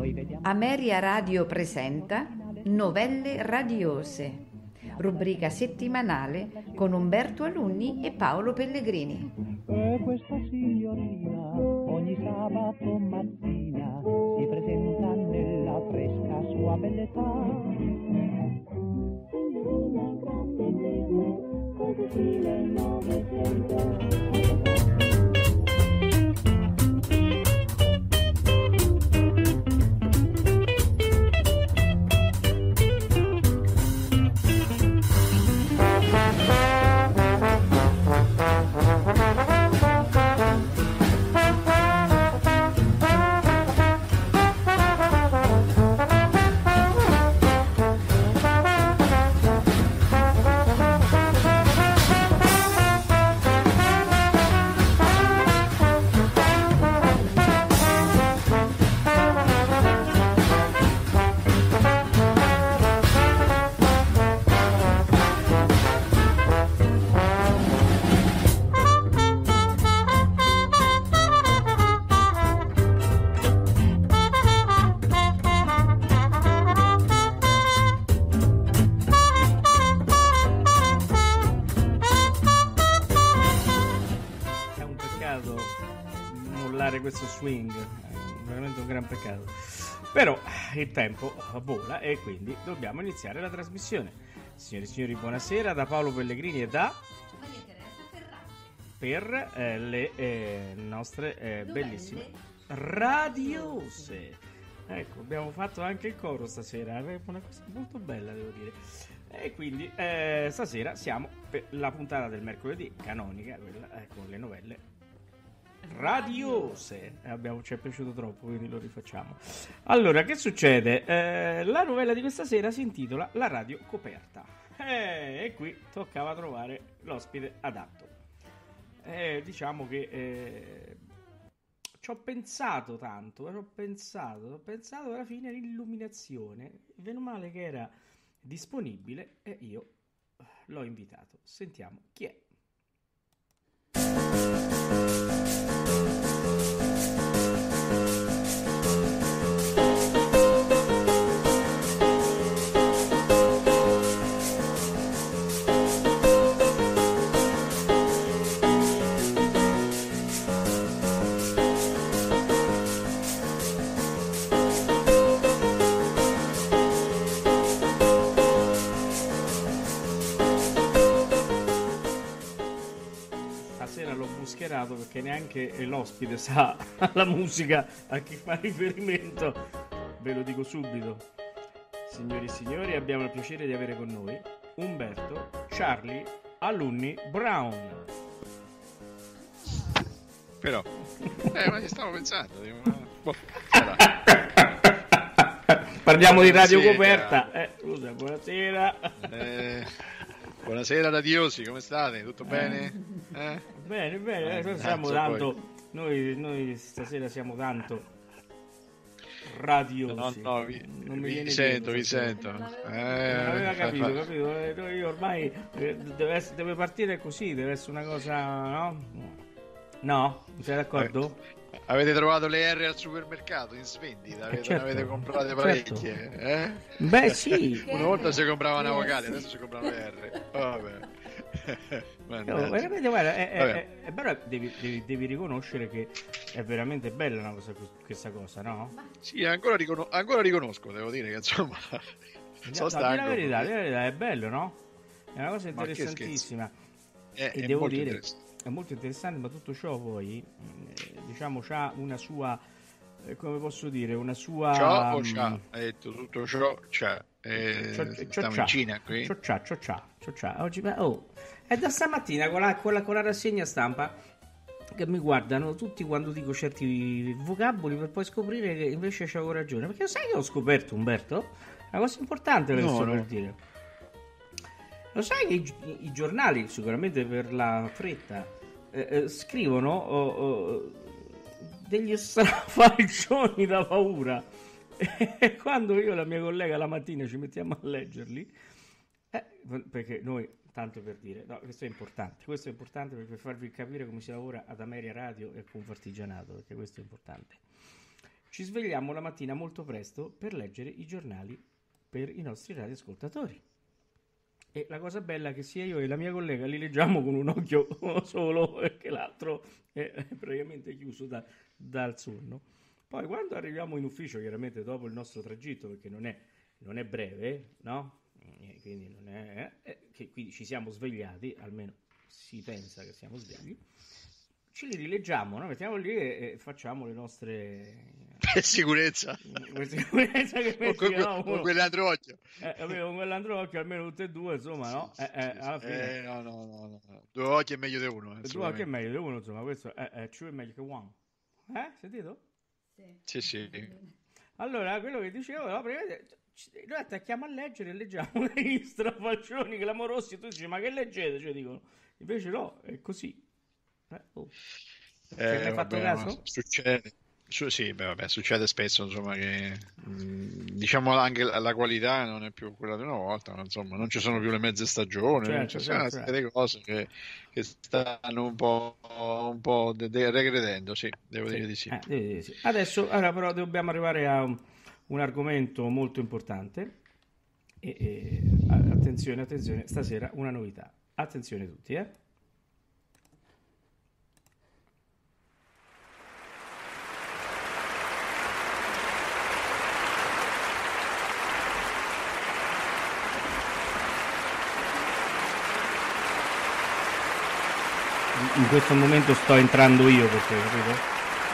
Ameria Radio presenta Novelle radiose, rubrica settimanale con Umberto Alunni e Paolo Pellegrini. E questa signorina ogni sabato mattina si presenta nella fresca sua bellezza. Signorina grande nera, col stile Novecento. Questo swing è veramente un gran peccato, però il tempo vola e quindi dobbiamo iniziare la trasmissione. Signore e signori, buonasera da Paolo Pellegrini e da Maria Teresa Ferrante per le nostre bellissime radiose. Ecco, abbiamo fatto anche il coro stasera, è una cosa molto bella, devo dire. E quindi stasera siamo per la puntata del mercoledì canonica, quella con le novelle radiose. Ci è piaciuto troppo, quindi lo rifacciamo. Allora, che succede? La novella di questa sera si intitola La radio coperta, e qui toccava trovare l'ospite adatto. Diciamo che ci ho pensato tanto, ho pensato alla fine l'illuminazione, meno male che era disponibile e io l'ho invitato. Sentiamo chi è. Perché neanche l'ospite sa la musica a chi fa riferimento, ve lo dico subito. Signori e signori, abbiamo il piacere di avere con noi Umberto Charlie Alunni Brown. Però ma ci stavo pensando, parliamo di radio coperta. Scusa, buonasera. Buonasera radiosi, come state? Tutto bene? Bene, noi siamo tanto. Noi stasera siamo tanto radiosi. No, vi sento. Non aveva capito. Io ormai deve partire così, deve essere una cosa, no? No? Non sei d'accordo? Avete trovato le R al supermercato in svendita? Certo, ne avete comprate parecchie? Certo. Beh, sì. Una volta si compravano avocati, adesso si comprano le R. Vabbè. Veramente, guarda, però devi riconoscere che è veramente bella una cosa, questa cosa, no? Sì, ancora riconosco, devo dire che insomma sono stanco. La verità, è bello, no? È una cosa interessantissima. E devo dire, è molto interessante, ma tutto ciò poi, diciamo, c'ha una sua, come posso dire, una sua... Ciò o c'ha? Hai detto tutto ciò c'ha. Stiamo in Cina qui? Ciò. Oggi, è da stamattina con la rassegna stampa che mi guardano tutti quando dico certi vocaboli, per poi scoprire che invece c'avevo ragione. Perché sai che ho scoperto, Umberto? Una cosa importante che sto per dire. Lo sai che i giornali, sicuramente per la fretta, scrivono degli strafalcioni da paura, e quando io e la mia collega la mattina ci mettiamo a leggerli, perché noi, tanto per dire, no, questo è importante per farvi capire come si lavora ad Ameria Radio e con Confartigianato, perché questo è importante. ci svegliamo la mattina molto presto per leggere i giornali per i nostri radioascoltatori. E la cosa bella è che sia io e la mia collega li leggiamo con un occhio solo, perché l'altro è praticamente chiuso dal sonno. Poi quando arriviamo in ufficio, chiaramente dopo il nostro tragitto, perché non è breve, no? Quindi non è che quindi ci siamo svegliati, almeno si pensa che siamo svegli, ci li rileggiamo, no? Mettiamo lì e facciamo le nostre per sicurezza che con quell'altro occhio con quell'altro occhio almeno tutte e due, insomma, no? Alla fine no. Due occhi è meglio di uno, due occhi è meglio di uno, insomma, questo è two è meglio che one. Sentito? Sì. Allora, quello che dicevo, no, noi attacchiamo a leggere e leggiamo degli strafalcioni clamorosi e tu dici, ma che leggete? Cioè dicono, invece no, è così. Hai fatto caso? Succede. Sì, succede spesso, insomma, che diciamo anche la qualità non è più quella di una volta, ma, insomma, non ci sono più le mezze stagioni, ci sono una serie di cose che stanno un po' regredendo, sì, devo dire di sì. Adesso però dobbiamo arrivare a un argomento molto importante e attenzione, stasera una novità. Attenzione tutti, In questo momento sto entrando io, perché, capito?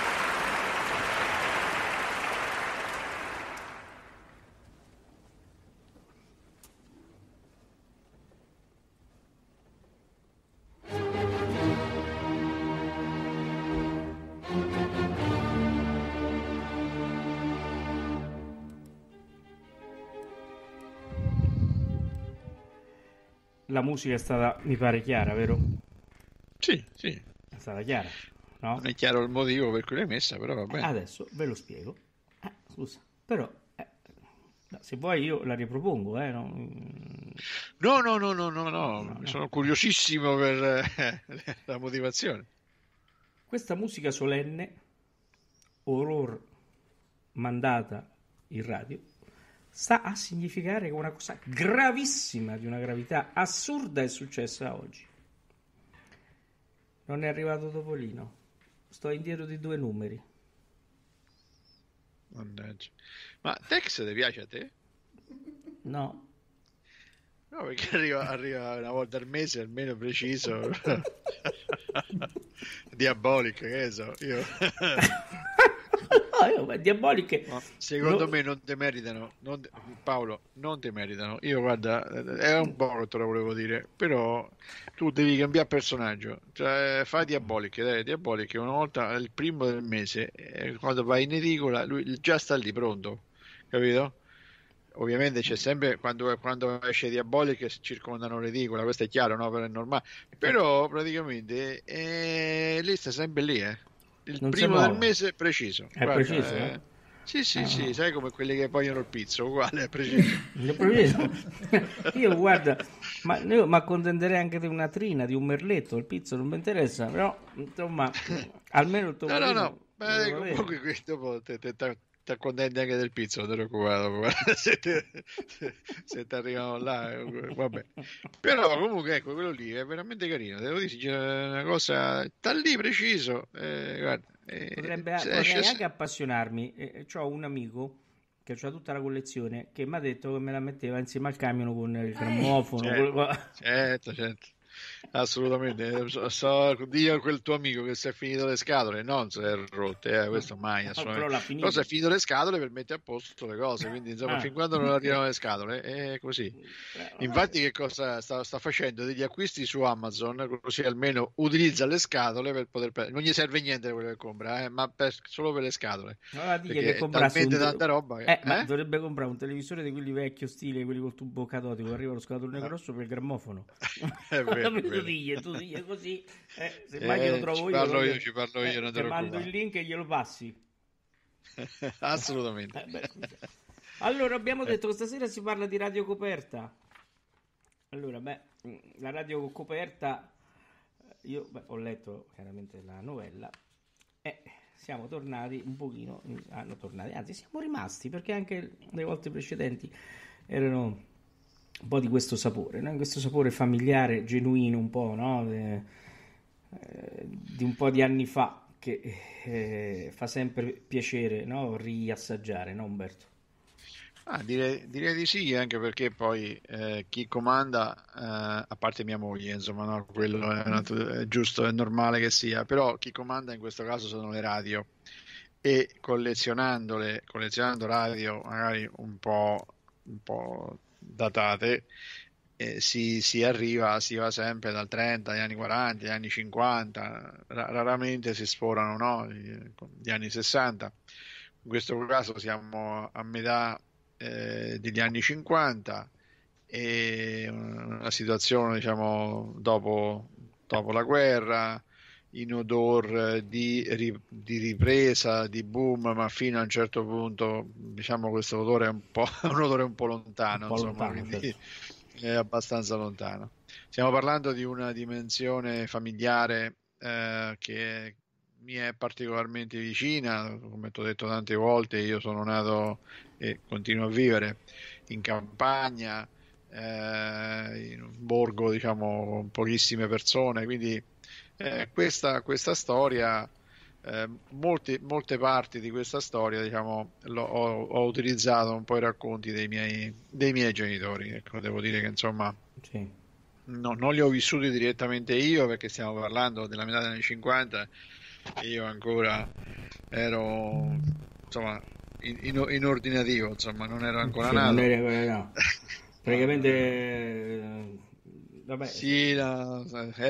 La musica è stata, mi pare, chiara, vero? Sì. È stata chiara, no? Non è chiaro il motivo per cui l'hai messa, però va bene. Adesso ve lo spiego. Scusa, però se vuoi io la ripropongo, No. Sono curiosissimo per la motivazione. Questa musica solenne, orror mandata in radio, sta a significare che una cosa gravissima, di una gravità assurda, è successa oggi. Non è arrivato Topolino. Sto indietro di 2 numeri. Mannaggia. Ma Tex ti piace a te? No. No, perché arriva una volta al mese, almeno preciso. Diabolica, che so, io. Diaboliche. No, secondo me non te meritano, Paolo, non te meritano. Io, guarda, è un po' che te lo volevo dire, però tu devi cambiare personaggio, cioè fai Diaboliche, Diaboliche una volta il primo del mese, quando vai in edicola lui già sta lì pronto, capito? Ovviamente c'è sempre quando esce Diaboliche circondano l'edicola, questo è chiaro, no? Però è normale, però praticamente lì sta sempre lì, il non primo del mese preciso. È guarda, preciso? Sì, sai come quelli che vogliono il pizzo, uguale, è preciso. Io guarda, ma io mi accontenterei anche di una trina, di un merletto, il pizzo non mi interessa, però insomma, almeno il tuo No, comunque dopo ti accontenti anche del pizzo, non ti preoccupare, se ti arrivano là, vabbè. Però comunque ecco, quello lì è veramente carino, devo dire, c'è una cosa, sta lì preciso, guarda. Vorrei anche appassionarmi. C'ho un amico che ha tutta la collezione, che mi ha detto che me la metteva insieme al camion con il grammofono. Certo. Assolutamente. Dio a quel tuo amico che si è finito le scatole, non si è rotte, questo mai assolutamente. Però si è finito le scatole per mettere a posto le cose, quindi insomma fin quando non arrivano le scatole è così. Infatti che cosa sta facendo? Degli acquisti su Amazon, così almeno utilizza le scatole per poter prendere. Non gli serve niente quello che compra, ma solo per le scatole. Perché è talmente tanta roba che, ma dovrebbe comprare un televisore di quelli vecchio stile, quelli col tubo catodico, arriva lo scatolone grosso per il grammofono. È vero. Tu digli così, se mai lo trovo ci parlo io, non te lo mando il link e glielo passi. Assolutamente. Allora abbiamo detto che stasera si parla di radio coperta. Allora, la radio coperta, io ho letto chiaramente la novella, siamo tornati un pochino, anzi siamo rimasti, perché anche le volte precedenti erano un po' di questo sapore, no? Questo sapore familiare, genuino un po', no? Di un po' di anni fa, che fa sempre piacere, no? Riassaggiare, no Umberto? Direi di sì, anche perché poi chi comanda, a parte mia moglie, insomma, no, quello è giusto, è normale che sia, però chi comanda in questo caso sono le radio e collezionando radio magari un po' datate, si va sempre dal 30 agli anni 40, agli anni 50, raramente si sforano, no, gli anni 60. In questo caso siamo a metà degli anni 50 e una situazione, diciamo, dopo la guerra, in odor di ripresa, di boom, ma fino a un certo punto, diciamo, questo odore è un odore un po' lontano, Un po' insomma, lontano, quindi certo. è abbastanza lontano. Stiamo parlando di una dimensione familiare che mi è particolarmente vicina, come ti ho detto tante volte, io sono nato e continuo a vivere in campagna, in un borgo, diciamo, con pochissime persone, quindi questa storia, molte parti di questa storia, diciamo, ho utilizzato un po' i racconti dei miei genitori. Ecco, devo dire che insomma Sì. non li ho vissuti direttamente io, perché stiamo parlando della metà degli anni 50 e io ancora ero, insomma, in ordinativo, insomma, non ero ancora Sì, non nato. era, no. Praticamente, vabbè, Sì, no,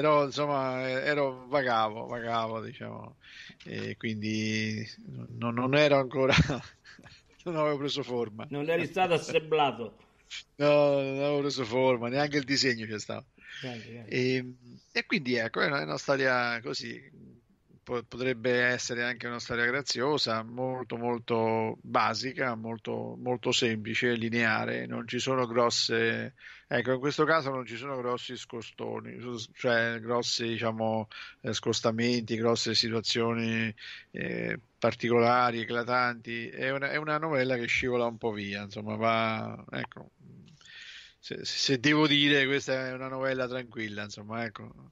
vagavo, diciamo, e quindi non ero ancora, non avevo preso forma. non eri stato assemblato. No, non avevo preso forma, neanche il disegno c'è stato. Grande, grande. E quindi ecco, è una storia così, potrebbe essere anche una storia graziosa, molto molto basica, molto, molto semplice, lineare, non ci sono grosse, ecco, in questo caso non ci sono grossi scostoni, cioè grossi, diciamo, scostamenti, grosse situazioni particolari, eclatanti, è una novella che scivola un po' via, insomma, ecco, se devo dire, questa è una novella tranquilla, insomma, ecco.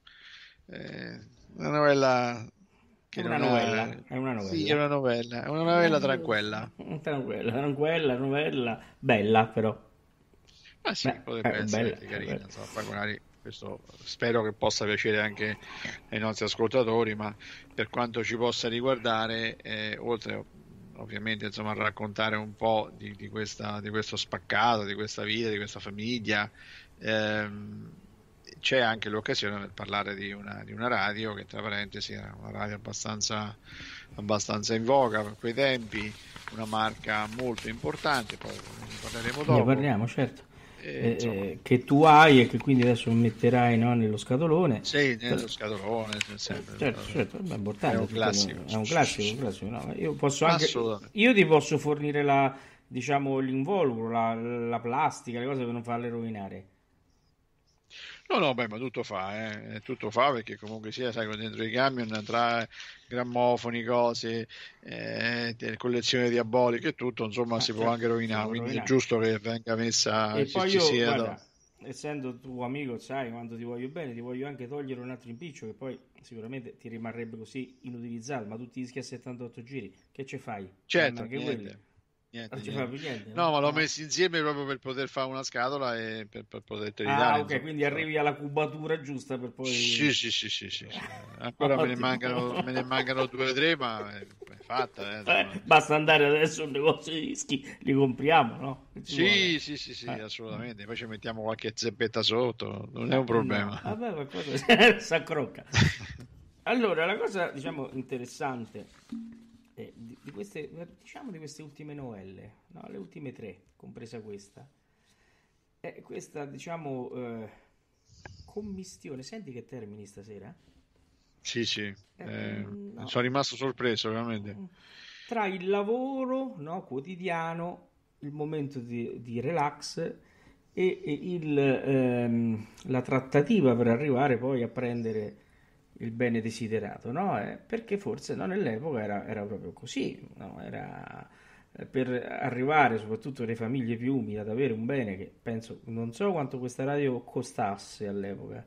Una novella È che una non ha... novella, è una Sì, è novella. una novella tranquilla. Tranquilla, tranquilla, novella, bella però. Ma sì, potrebbe essere Bella, anche è bella. carina, insomma, poi magari questo spero che possa piacere anche ai nostri ascoltatori, ma per quanto ci possa riguardare, oltre ovviamente, insomma, a raccontare un po' di questo spaccato, di questa vita, di questa famiglia, ehm, c'è anche l'occasione per parlare di una radio che, tra parentesi, era una radio abbastanza in voga per quei tempi, una marca molto importante, poi ne parleremo Ne dopo. parliamo, certo. Insomma, Che tu hai e che quindi adesso metterai, no, nello scatolone. sei Però- nello scatolone, sempre, certo, certo, è è importante, un perché classico. è un classico, un classico, no? Io posso anche, Assolutamente. io ti posso fornire diciamo, l'involucro, la plastica, le cose per non farle rovinare. No, no, beh, ma tutto fa perché comunque sia, sai, dentro i camion tra grammofoni, cose, collezioni diaboliche e tutto, insomma, si può Certo, anche si rovinare, può quindi è rovinare. giusto che venga messa, E poi ci io, sia guarda, essendo tuo amico, sai quanto ti voglio bene, ti voglio anche togliere un altro impiccio che poi sicuramente ti rimarrebbe così inutilizzato, ma tutti dischi a 78 giri, che ci fai? Dammi certo, anche quelli. niente, Non ci fai niente. più niente, No, no? ma l'ho No. messo insieme proprio per poter fare una scatola e per poterteli Ah, dare, ok, insomma. quindi arrivi alla cubatura giusta per Sì, poi... sì, sì, sì, sì, sì. Ancora Ottimo. me ne mancano due o tre, ma è fatta, insomma. Basta andare adesso a un negozio di dischi, li compriamo, no? Che ci vuole? Sì, sì, sì, sì, Eh. assolutamente. Poi ci mettiamo qualche zeppetta sotto, non è un No, problema. vabbè, qualcosa si accrocca. Allora, la cosa, diciamo, interessante di queste ultime novelle, no? Le ultime tre, compresa questa, è questa, diciamo, commistione. Senti che termini stasera? Sì, sì, No. sono rimasto sorpreso, veramente. Tra il lavoro, no, quotidiano, il momento di relax e la trattativa per arrivare poi a prendere il bene desiderato, no? Perché forse no, nell'epoca era proprio così, no? Era per arrivare soprattutto alle famiglie più umili ad avere un bene che penso, non so quanto questa radio costasse all'epoca.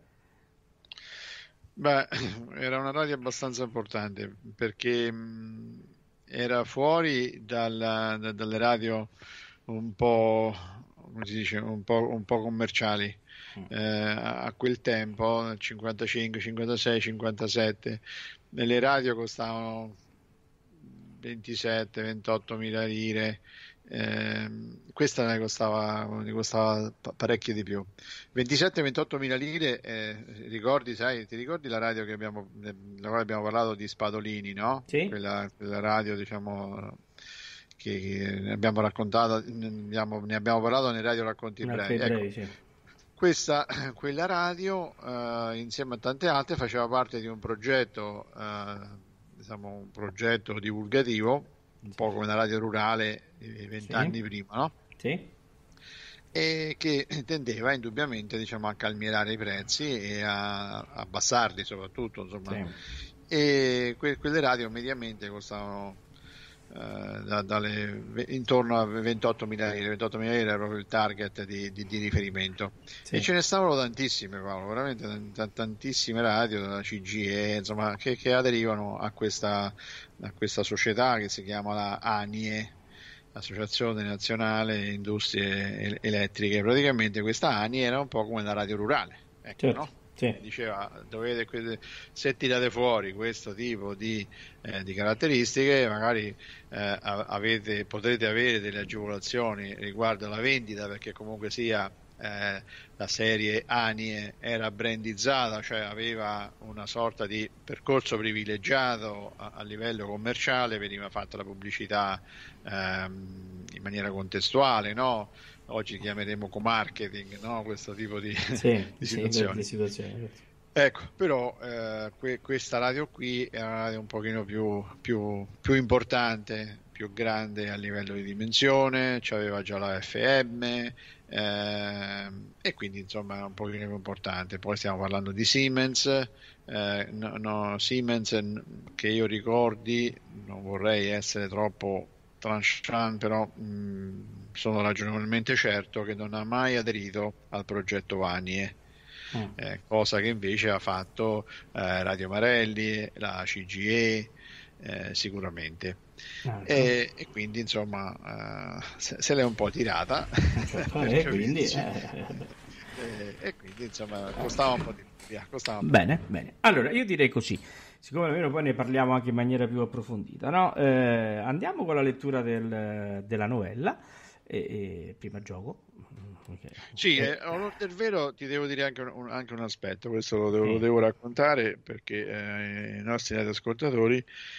Beh, era una radio abbastanza importante perché era fuori dalle radio un po', come si dice, un po' commerciali. A quel tempo, nel 55, 56, 57, le radio costavano 27, 28 mila lire. Questa ne costava parecchio di più. 27-28 mila lire, ti ricordi la radio la quale abbiamo parlato di Spadolini, no? Sì? Quella radio, diciamo, che ne abbiamo raccontato, ne abbiamo parlato nei radio racconti brevi. Ecco, Sì. quella radio, insieme a tante altre, faceva parte di un progetto, diciamo, un progetto divulgativo, un po' come la radio rurale di 20 anni prima, no? Sì. E che tendeva indubbiamente, diciamo, a calmierare i prezzi e a abbassarli soprattutto, insomma. Sì. E quelle radio mediamente costavano intorno a 28.000 lire. 28.000 lire era proprio il target di riferimento. Sì. E ce ne stavano tantissime, Paolo, veramente tantissime radio della CGE, insomma, che aderivano a questa società che si chiama la ANIE, Associazione Nazionale Industrie Elettriche. Praticamente questa ANI era un po' come la radio rurale, ecco, Certo, no? sì. Diceva, se tirate fuori questo tipo di caratteristiche, magari potrete avere delle agevolazioni riguardo alla vendita, perché comunque sia la serie ANIE era brandizzata, cioè aveva una sorta di percorso privilegiato a livello commerciale, veniva fatta la pubblicità in maniera contestuale, no? Oggi chiameremo co-marketing, no? Questo tipo di situazioni. Certo. Ecco, però questa radio qui è una radio un pochino più importante, più grande a livello di dimensione, c'aveva già la FM, e quindi insomma è un pochino più importante. Poi stiamo parlando di Siemens, Siemens che io ricordi, non vorrei essere troppo tranchant, però sono ragionevolmente certo che non ha mai aderito al progetto Vanie. Cosa che invece ha fatto Radio Marelli, la CGE, sicuramente. E quindi insomma se l'è un po' tirata. E quindi insomma costava un po' di via. Bene. Allora io direi così, siccome almeno poi ne parliamo anche in maniera più approfondita, no? Andiamo con la lettura della novella. Prima gioco. Okay. Sì, onor del vero ti devo dire anche un aspetto, questo lo devo raccontare perché ai nostri ascoltatori,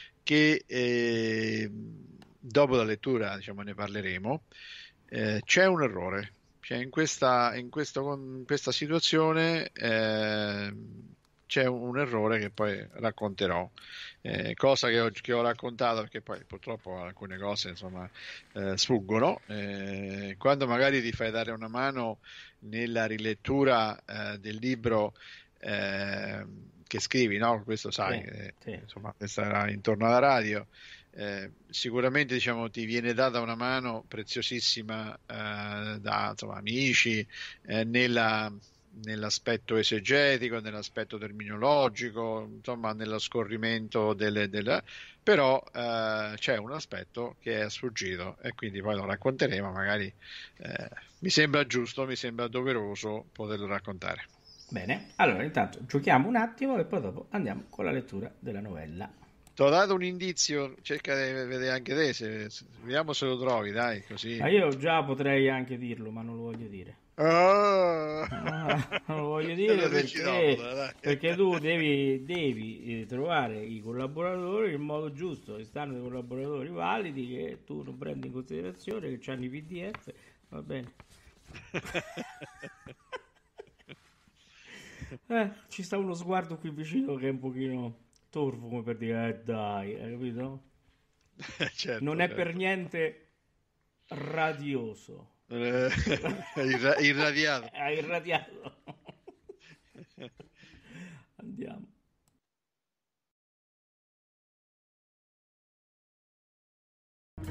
che dopo la lettura, diciamo, ne parleremo. C'è un errore, cioè in questa situazione c'è un errore che poi racconterò, cosa che ho raccontato, perché poi purtroppo alcune cose insomma sfuggono. Quando magari ti fai dare una mano nella rilettura del libro che scrivi, no? Questo sai, insomma, questa era intorno alla radio. Sicuramente, diciamo, ti viene data una mano preziosissima da, insomma, amici nell'aspetto esegetico, nell'aspetto terminologico, insomma, nello scorrimento però c'è un aspetto che è sfuggito e quindi poi lo racconteremo, magari mi sembra giusto, mi sembra doveroso poterlo raccontare. Bene, allora intanto giochiamo un attimo e poi dopo andiamo con la lettura della novella. Ti ho dato un indizio, cerca di vedere anche te, vediamo se lo trovi, dai, così. Ma io già potrei anche dirlo, ma non lo voglio dire. Non lo voglio dire perché tu devi trovare i collaboratori in modo giusto, che stanno dei collaboratori validi che tu non prendi in considerazione, che hanno i PDF, va bene. Ci sta uno sguardo qui vicino che è un pochino torvo, come per dire dai, hai capito? Certo, non è per niente radioso. Irradiato. Irradiato. Andiamo.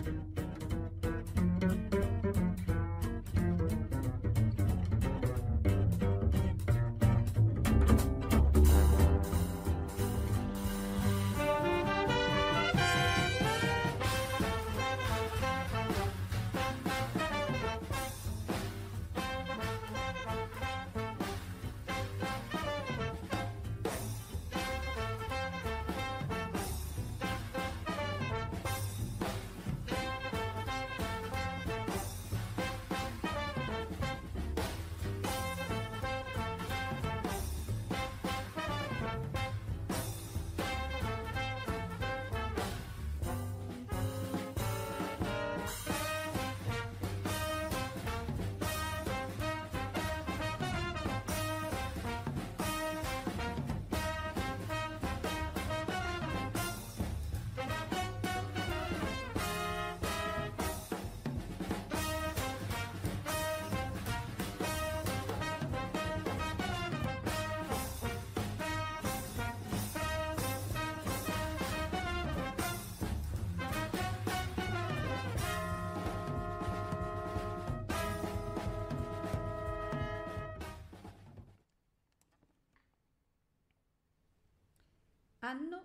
Anno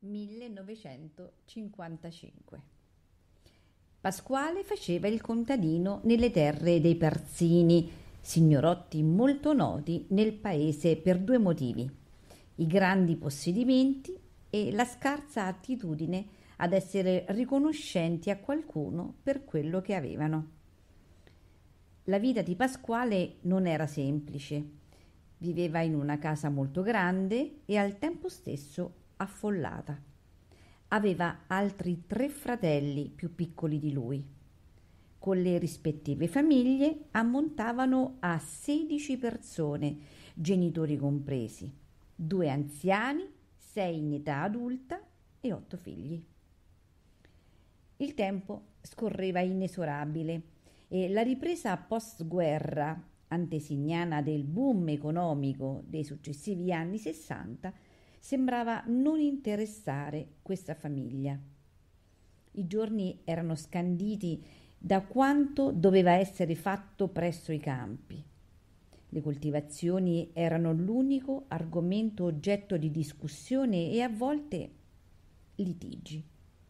1955. Pasquale faceva il contadino nelle terre dei Parzini, signorotti molto noti nel paese per due motivi: i grandi possedimenti e la scarsa attitudine ad essere riconoscenti a qualcuno per quello che avevano. La vita di Pasquale non era semplice. Viveva in una casa molto grande e al tempo stesso affollata. Aveva altri 3 fratelli più piccoli di lui. Con le rispettive famiglie ammontavano a 16 persone, genitori compresi, 2 anziani, 6 in età adulta e 8 figli. Il tempo scorreva inesorabile e la ripresa post-guerra, antesignana del boom economico dei successivi anni 60, sembrava non interessare questa famiglia. I giorni erano scanditi da quanto doveva essere fatto presso i campi. Le coltivazioni erano l'unico argomento oggetto di discussione e a volte litigi.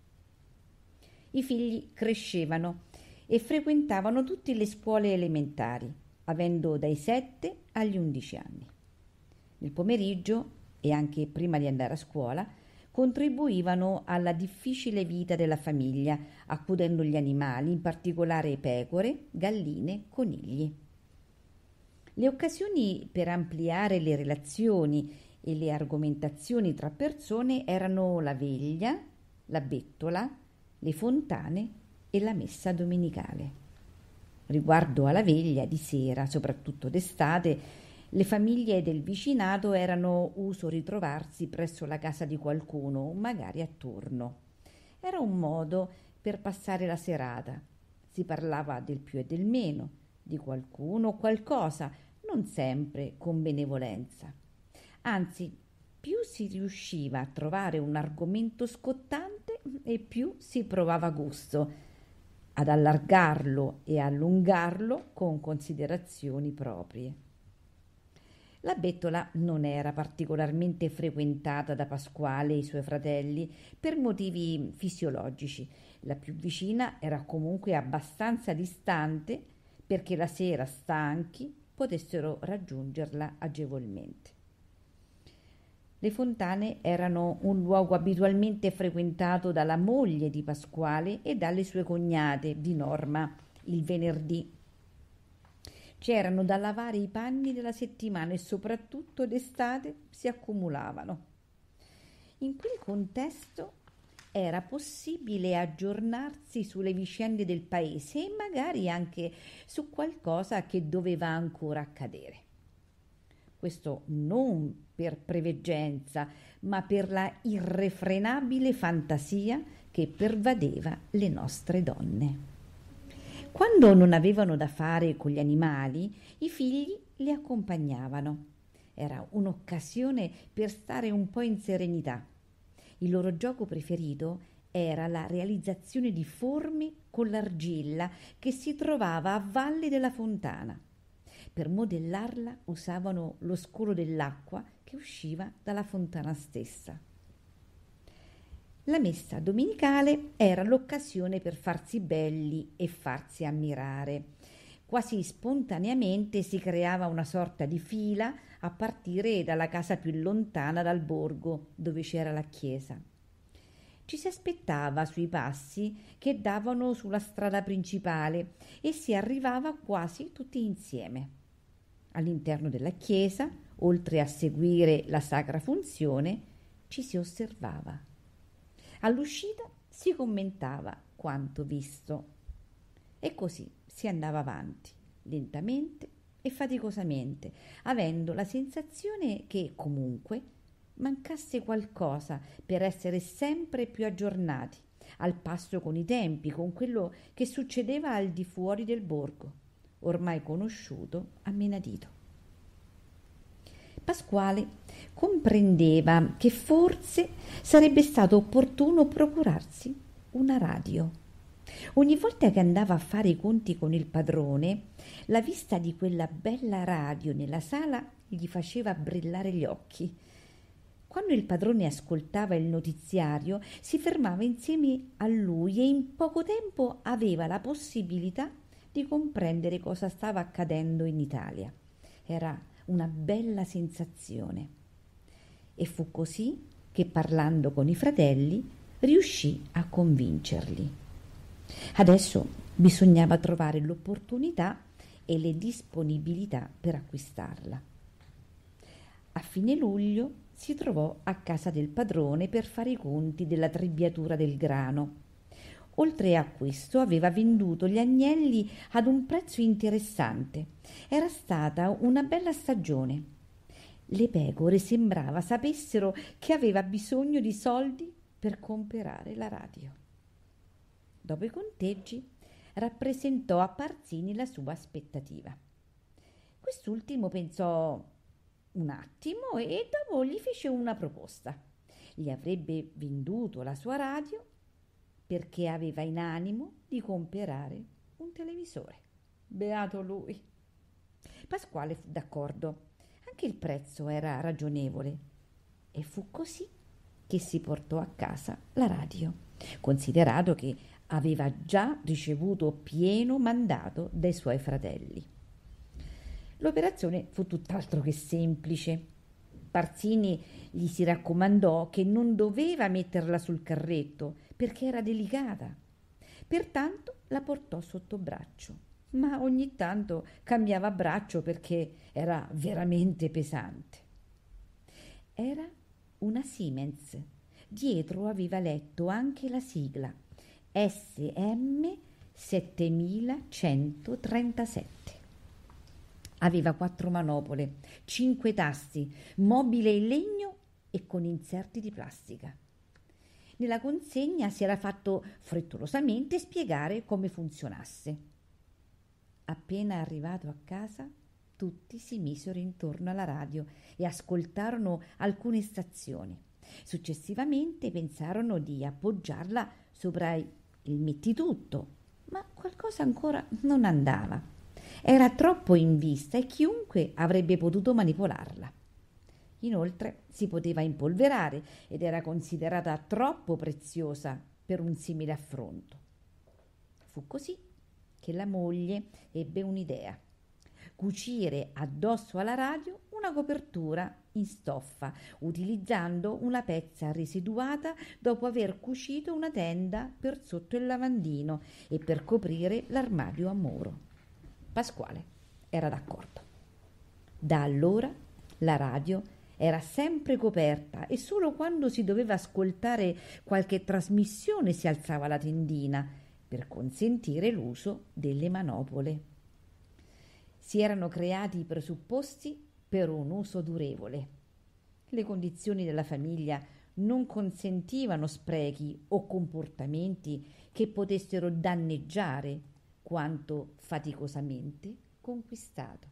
I figli crescevano e frequentavano tutte le scuole elementari, avendo dai 7 agli 11 anni. Nel pomeriggio e anche prima di andare a scuola, contribuivano alla difficile vita della famiglia, accudendo gli animali, in particolare pecore, galline, conigli. Le occasioni per ampliare le relazioni e le argomentazioni tra persone erano la veglia, la bettola, le fontane e la messa domenicale. Riguardo alla veglia di sera, soprattutto d'estate, le famiglie del vicinato erano uso ritrovarsi presso la casa di qualcuno, magari a turno. Era un modo per passare la serata. Si parlava del più e del meno, di qualcuno o qualcosa, non sempre con benevolenza. Anzi, più si riusciva a trovare un argomento scottante e più si provava gusto ad allargarlo e allungarlo con considerazioni proprie. La bettola non era particolarmente frequentata da Pasquale e i suoi fratelli per motivi fisiologici. La più vicina era comunque abbastanza distante perché la sera, stanchi, potessero raggiungerla agevolmente. Le fontane erano un luogo abitualmente frequentato dalla moglie di Pasquale e dalle sue cognate, di norma, il venerdì. C'erano da lavare i panni della settimana e soprattutto d'estate si accumulavano. In quel contesto era possibile aggiornarsi sulle vicende del paese e magari anche su qualcosa che doveva ancora accadere. Questo non per preveggenza, ma per la irrefrenabile fantasia che pervadeva le nostre donne. Quando non avevano da fare con gli animali, i figli li accompagnavano. Era un'occasione per stare un po' in serenità. Il loro gioco preferito era la realizzazione di forme con l'argilla che si trovava a valle della fontana. Per modellarla usavano lo scolo dell'acqua che usciva dalla fontana stessa. La messa domenicale era l'occasione per farsi belli e farsi ammirare. Quasi spontaneamente si creava una sorta di fila a partire dalla casa più lontana dal borgo, dove c'era la chiesa. Ci si aspettava sui passi che davano sulla strada principale e si arrivava quasi tutti insieme. All'interno della chiesa, oltre a seguire la sacra funzione, ci si osservava. All'uscita si commentava quanto visto. E così si andava avanti, lentamente e faticosamente, avendo la sensazione che comunque mancasse qualcosa per essere sempre più aggiornati, al passo con i tempi, con quello che succedeva al di fuori del borgo, ormai conosciuto a menadito. Pasquale comprendeva che forse sarebbe stato opportuno procurarsi una radio. Ogni volta che andava a fare i conti con il padrone, la vista di quella bella radio nella sala gli faceva brillare gli occhi. Quando il padrone ascoltava il notiziario, si fermava insieme a lui e in poco tempo aveva la possibilità di comprendere cosa stava accadendo in Italia. Era una bella sensazione. E fu così che, parlando con i fratelli, riuscì a convincerli. Adesso bisognava trovare l'opportunità e le disponibilità per acquistarla. A fine luglio si trovò a casa del padrone per fare i conti della trebbiatura del grano. Oltre a questo aveva venduto gli agnelli ad un prezzo interessante. Era stata una bella stagione. Le pecore sembrava sapessero che aveva bisogno di soldi per comprare la radio. Dopo i conteggi rappresentò a Parzini la sua aspettativa. Quest'ultimo pensò un attimo e dopo gli fece una proposta. Gli avrebbe venduto la sua radio perché aveva in animo di comprare un televisore. Beato lui! Pasquale fu d'accordo. Anche il prezzo era ragionevole e fu così che si portò a casa la radio, considerato che aveva già ricevuto pieno mandato dai suoi fratelli. L'operazione fu tutt'altro che semplice. Parzini gli si raccomandò che non doveva metterla sul carretto perché era delicata. Pertanto la portò sotto braccio, ma ogni tanto cambiava braccio perché era veramente pesante. Era una Siemens. Dietro aveva letto anche la sigla SM 7137. Aveva 4 manopole, 5 tasti, mobile in legno e con inserti di plastica. Nella consegna si era fatto frettolosamente spiegare come funzionasse. Appena arrivato a casa, tutti si misero intorno alla radio e ascoltarono alcune stazioni. Successivamente pensarono di appoggiarla sopra il mettitutto, ma qualcosa ancora non andava. Era troppo in vista e chiunque avrebbe potuto manipolarla. Inoltre si poteva impolverare ed era considerata troppo preziosa per un simile affronto. Fu così che la moglie ebbe un'idea: cucire addosso alla radio una copertura in stoffa, utilizzando una pezza residuata dopo aver cucito una tenda per sotto il lavandino e per coprire l'armadio a muro. Pasquale era d'accordo. Da allora la radio era sempre coperta e solo quando si doveva ascoltare qualche trasmissione si alzava la tendina per consentire l'uso delle manopole. Si erano creati i presupposti per un uso durevole. Le condizioni della famiglia non consentivano sprechi o comportamenti che potessero danneggiare quanto faticosamente conquistato.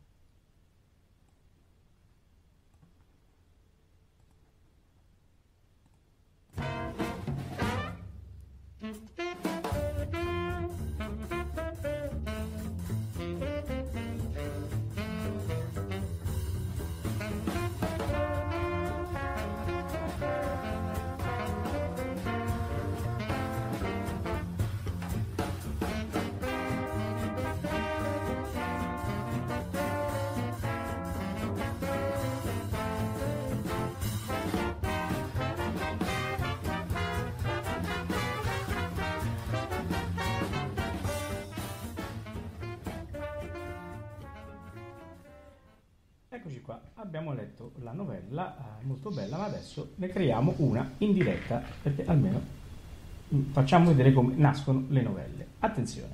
Eccoci qua, abbiamo letto la novella, molto bella, ma adesso ne creiamo una in diretta, perché almeno facciamo vedere come nascono le novelle. Attenzione.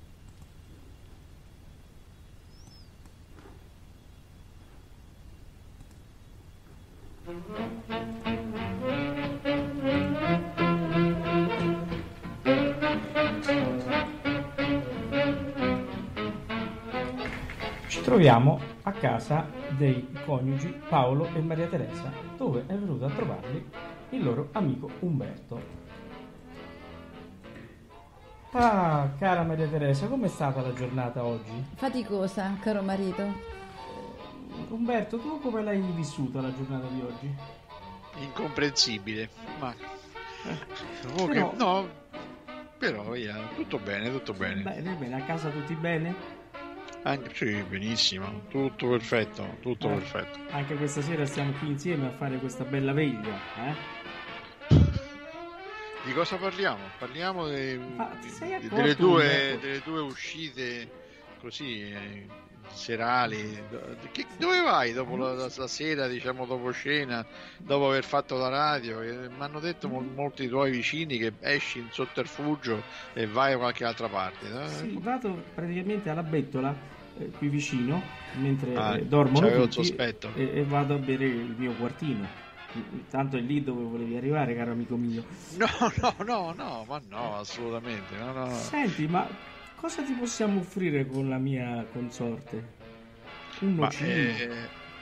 Ci troviamo a casa dei coniugi Paolo e Maria Teresa, dove è venuto a trovarli il loro amico Umberto. Ah, cara Maria Teresa, com'è stata la giornata oggi? Faticosa, caro marito. Umberto, tu come l'hai vissuta la giornata di oggi? Incomprensibile, ma Però- no, però via, tutto bene, tutto bene. Bene, bene, a casa tutti bene? Anche, sì, benissimo, tutto perfetto, tutto Eh. perfetto. Anche questa sera stiamo qui insieme a fare questa bella veglia, Di cosa parliamo? Parliamo Ma ti sei accorto, delle Umberto? due uscite così serali. Dove vai dopo la sera, diciamo dopo cena, dopo aver fatto la radio? Mi hanno detto molti tuoi vicini che esci in sotterfugio e vai da qualche altra parte. No? Sì, vado praticamente alla bettola qui vicino, mentre Ah, dormono c'avevo il tutti, sospetto. e vado a bere il mio quartino. Tanto è lì dove volevi arrivare, caro amico mio. No, ma no, assolutamente. No. Senti, ma cosa ti possiamo offrire con la mia consorte? Un Ma, nocino?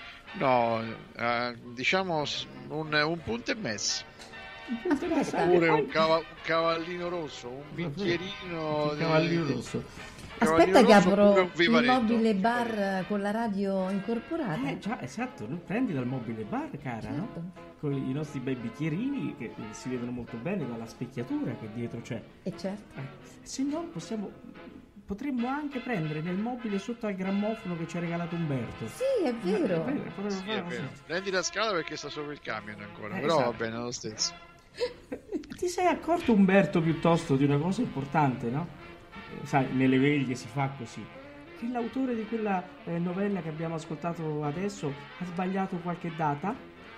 diciamo un punto e mezzo. Aspetta, Oppure poi- un cavallino rosso, un bicchierino Il cavallino rosso. Aspetta che rosso oppure apro un il vivaretto. mobile bar con la radio incorporata. Già, esatto, lo prendi dal mobile bar, cara, no? Certo. Con i nostri bei bicchierini che si vedono molto bene dalla specchiatura che dietro c'è. E certo. Se no potremmo anche prendere nel mobile sotto al grammofono che ci ha regalato Umberto. Sì, è vero. Potremmo Sì, fare è così. vero. Prendi la scala perché sta sopra il camion ancora, però esatto. va bene lo stesso. Ti sei accorto, Umberto, piuttosto di una cosa importante, no? Sai, nelle veglie si fa così. Che l'autore di quella novella che abbiamo ascoltato adesso ha sbagliato qualche data?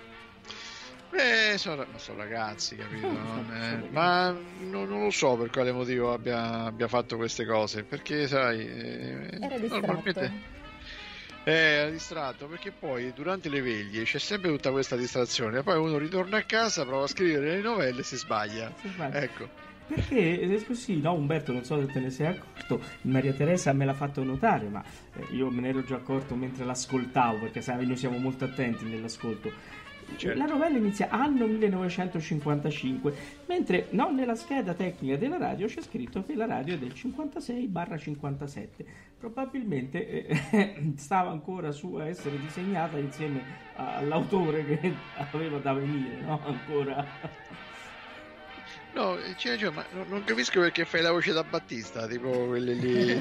Sono ragazzi, capito? Sono Ma non lo so per quale motivo abbia fatto queste cose, perché sai, Era distratto. era distratto, perché poi durante le veglie c'è sempre tutta questa distrazione, poi uno ritorna a casa, prova a scrivere le novelle e si sbaglia. Si sbaglia. Ecco. Perché così, no, Umberto, non so se te ne sei accorto, Maria Teresa me l'ha fatto notare, ma io me ne ero già accorto mentre l'ascoltavo, perché sai, noi siamo molto attenti nell'ascolto. Certo. La novella inizia anno 1955, mentre no, nella scheda tecnica della radio c'è scritto che la radio è del 56/57. Probabilmente stava ancora su a essere disegnata insieme all'autore che aveva da venire, no? Ancora. No, ma non capisco perché fai la voce da Battista, tipo quelle lì.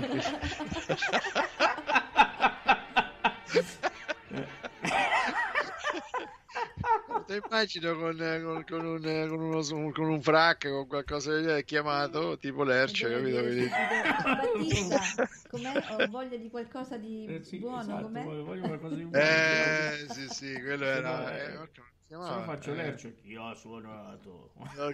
Ti immagino con un frac, con qualcosa di genere, chiamato tipo Lerce, capito? Quindi- Battista, com'è? Ho voglia di qualcosa di Sì, buono, esatto, com'è? voglio qualcosa di buono. sì, quello era. Se lo faccio Lercio, chi ha suonato?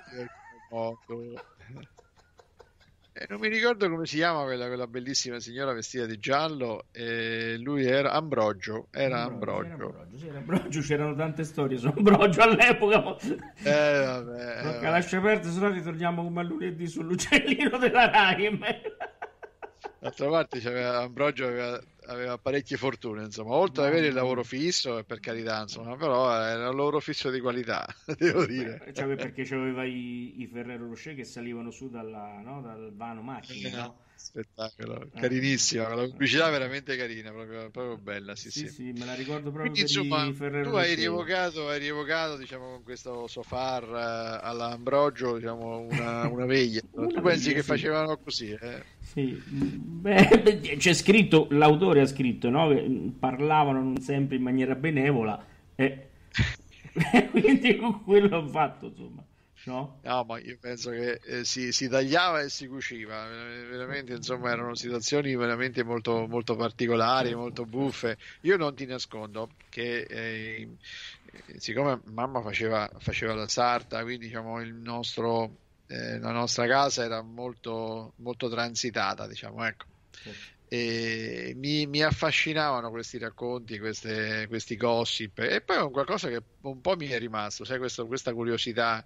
Non mi ricordo come si chiama quella bellissima signora vestita di giallo. Lui era Ambrogio. Era Ambrogio. Sì, era Ambrogio, c'erano tante storie su Ambrogio all'epoca. Vabbè. Tocca lascia aperto, se no ritorniamo come a lunedì sull'uccellino della Rai. D'altra parte Ambrogio aveva parecchie fortune, insomma, oltre ad avere il lavoro fisso, per carità, insomma, però era un lavoro fisso di qualità, devo dire. Perché c'aveva i Ferrero Rocher che salivano su dal vano macchina, no? Spettacolo, carinissima, la pubblicità veramente carina, proprio bella, sì, Sì, sì. sì, me la ricordo proprio Quindi per insomma, i Ferrero tu hai Rocher. rievocato, diciamo, con questo sofar all'Ambrogio, diciamo, una veglia. Una Tu pensi veglia, che sì. facevano così, eh? Sì, beh, c'è scritto, l'autore ha scritto, no, che parlavano non sempre in maniera benevola, e quindi con quello ho fatto, insomma, no? No, ma io penso che si tagliava e si cuciva, veramente, insomma, erano situazioni veramente molto, molto particolari, molto buffe. Io non ti nascondo che siccome mamma faceva la sarta, quindi diciamo la nostra casa era molto, molto transitata, diciamo, ecco. Certo. E mi affascinavano questi racconti, questi gossip, e poi è un qualcosa che un po' mi è rimasto, sai, questa curiosità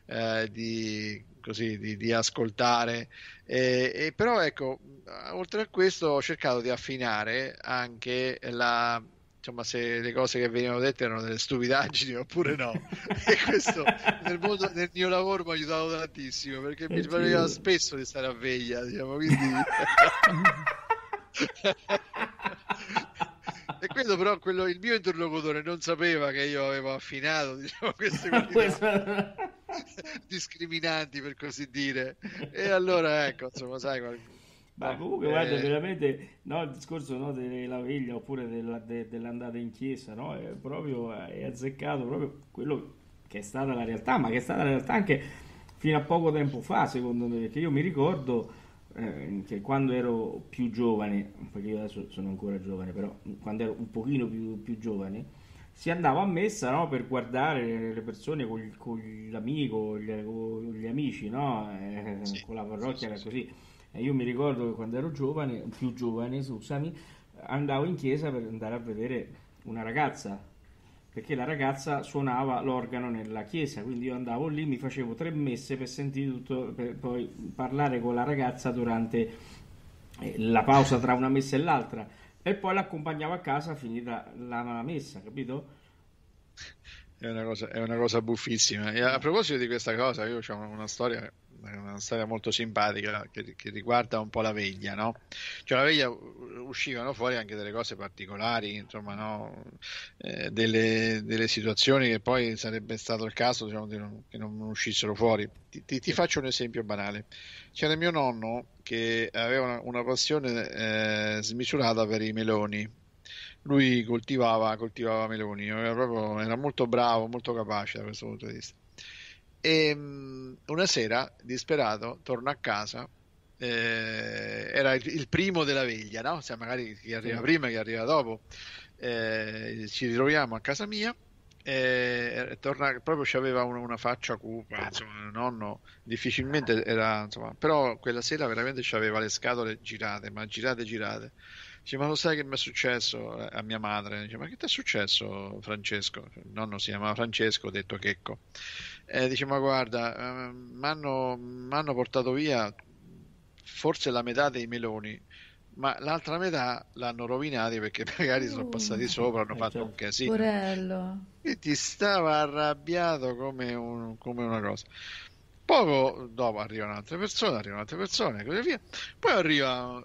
di ascoltare, e però ecco, oltre a questo ho cercato di affinare anche insomma, se le cose che venivano dette erano delle stupidaggini oppure no. E questo nel mio lavoro mi ha aiutato tantissimo, perché mi pareva Oddio. spesso di stare a veglia, diciamo, quindi e quello però il mio interlocutore non sapeva che io avevo affinato, diciamo, queste qualità Questo- discriminanti, per così dire. E allora ecco, insomma, sai, Ma comunque, guarda, veramente, no, il discorso, no, della veglia oppure dell'andata in chiesa, no, è proprio, è azzeccato proprio quello che è stata la realtà, ma che è stata la realtà anche fino a poco tempo fa, secondo me, perché io mi ricordo che quando ero più giovane, perché io adesso sono ancora giovane, però quando ero un pochino più giovane, si andava a messa, no, per guardare le persone con l'amico, con gli amici, no, sì, con la sì, parrocchia sì, era sì. così. E io mi ricordo che quando ero giovane, più giovane, scusami, andavo in chiesa per andare a vedere una ragazza, perché la ragazza suonava l'organo nella chiesa, quindi io andavo lì, mi facevo 3 messe per sentire tutto, per poi parlare con la ragazza durante la pausa tra una messa e l'altra, e poi l'accompagnavo a casa finita la messa, capito? È una cosa buffissima. E a proposito di questa cosa, io ho una storia molto simpatica che riguarda un po' la veglia, no? Cioè, la veglia uscivano fuori anche delle cose particolari, insomma, no? Delle situazioni che poi sarebbe stato il caso, diciamo, che non uscissero fuori. Ti faccio un esempio banale. C'era mio nonno che aveva una passione smisurata per i meloni. Lui coltivava meloni, era molto bravo, molto capace da questo punto di vista. E una sera, disperato, torna a casa, era il primo della veglia, no? Sai, magari chi arriva Sì. prima, chi arriva dopo. Ci ritroviamo a casa mia, torna, proprio c'aveva una faccia cupa, insomma, il nonno difficilmente era, insomma, però quella sera veramente c'aveva le scatole girate, ma girate, girate. Dice, ma lo sai che mi è successo a mia madre? Dice, ma che ti è successo, Francesco? Il nonno si chiamava Francesco, detto Checco. Dice, ma guarda, m'hanno portato via forse la metà dei meloni, ma l'altra metà l'hanno rovinati perché magari sono passati sopra, hanno fatto un Certo. casino. Porello. E ti stava arrabbiato come una cosa. Poco dopo arrivano altre persone, e così via. Poi arriva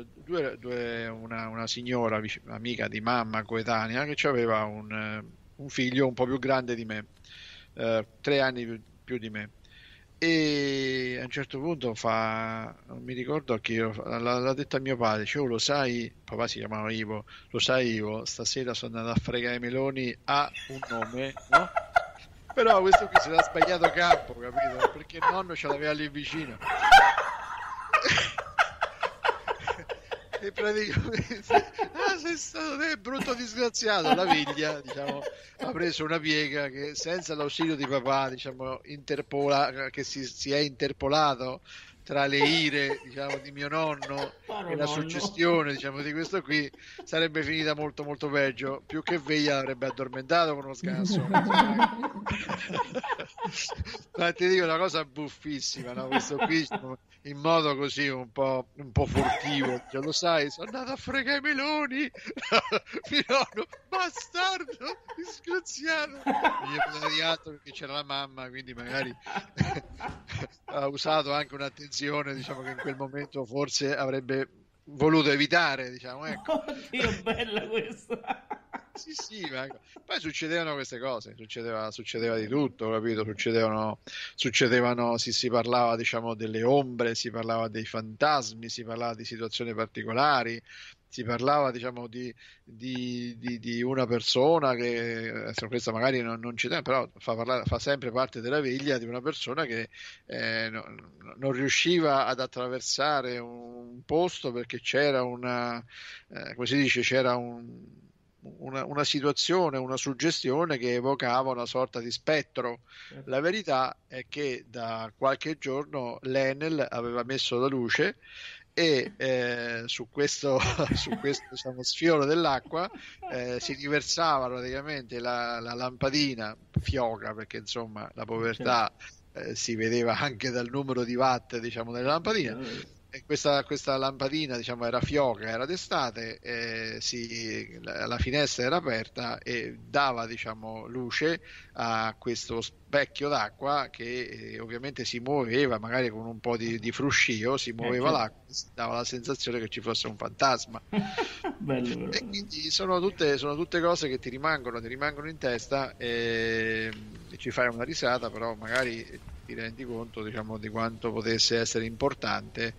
una signora amica di mamma, coetanea, che aveva un figlio un po' più grande di me, 3 anni più di me. E a un certo punto non mi ricordo a chi, l'ha detto a mio padre, dice, oh, lo sai, papà si chiamava Ivo, lo sai Ivo, stasera sono andato a fregare i meloni, ha un nome, no? Però questo qui si era sbagliato campo, capito? Perché il nonno ce l'aveva lì vicino. E praticamente, sei stato te, brutto disgraziato. La figlia, diciamo, ha preso una piega che senza l'ausilio di papà, diciamo, che si è interpolato tra le ire, diciamo, di mio nonno Caro la nonno. suggestione, diciamo, di questo qui sarebbe finita molto molto peggio. Più che veglia l'avrebbe addormentato con uno sganso. Ma ti dico una cosa buffissima, no? Questo qui in modo così un po' furtivo, cioè, lo sai, sono andato a fregare i meloni. Mio nonno, bastardo, disgraziato. Non gli poteva di altro perché c'era la mamma, quindi magari ha usato anche un'attenzione, diciamo, che in quel momento forse avrebbe voluto evitare, diciamo, ecco. Oddio, bella questa. Sì, ma poi succedevano queste cose, succedeva di tutto, capito? Succedevano, si parlava, diciamo, delle ombre, si parlava dei fantasmi, si parlava di situazioni particolari, si parlava, diciamo, di una persona che, adesso questa magari non ci dà, però fa sempre parte della veglia di una persona che non riusciva ad attraversare un posto perché c'era come si dice, c'era una situazione, una suggestione che evocava una sorta di spettro. La verità è che da qualche giorno l'Enel aveva messo la luce e su questo diciamo, sfioro dell'acqua si riversava praticamente la lampadina fioca, perché insomma la povertà si vedeva anche dal numero di watt, diciamo, delle lampadine. E questa lampadina, diciamo, era fioca, era d'estate, la finestra era aperta e dava, diciamo, luce a questo specchio d'acqua che ovviamente si muoveva, magari con un po' di fruscio, si muoveva l'acqua, dava la sensazione che ci fosse un fantasma. Bello, e quindi sono tutte cose che ti rimangono in testa e ci fai una risata, però magari ti rendi conto, diciamo, di quanto potesse essere importante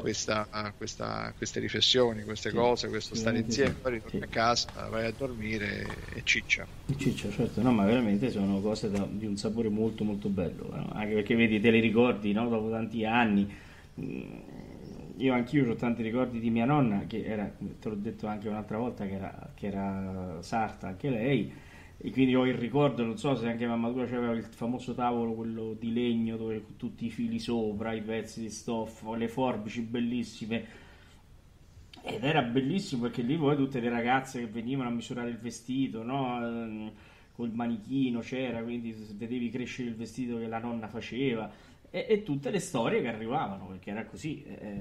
queste riflessioni, queste cose, questo stare insieme. Poi ritorni a casa, vai a dormire e ciccia. Ciccia, certo, no, ma veramente sono cose di un sapore molto molto bello, anche perché vedi, te le ricordi, no? Dopo tanti anni. Anch'io ho tanti ricordi di mia nonna, che era, te l'ho detto anche un'altra volta, che era sarta anche lei. E quindi ho il ricordo, non so se anche mamma tua c'aveva il famoso tavolo, quello di legno dove con tutti i fili sopra, i pezzi di stoffa, le forbici bellissime, ed era bellissimo perché lì poi tutte le ragazze che venivano a misurare il vestito, no? Col manichino c'era, quindi vedevi crescere il vestito che la nonna faceva e tutte le storie che arrivavano, perché era così.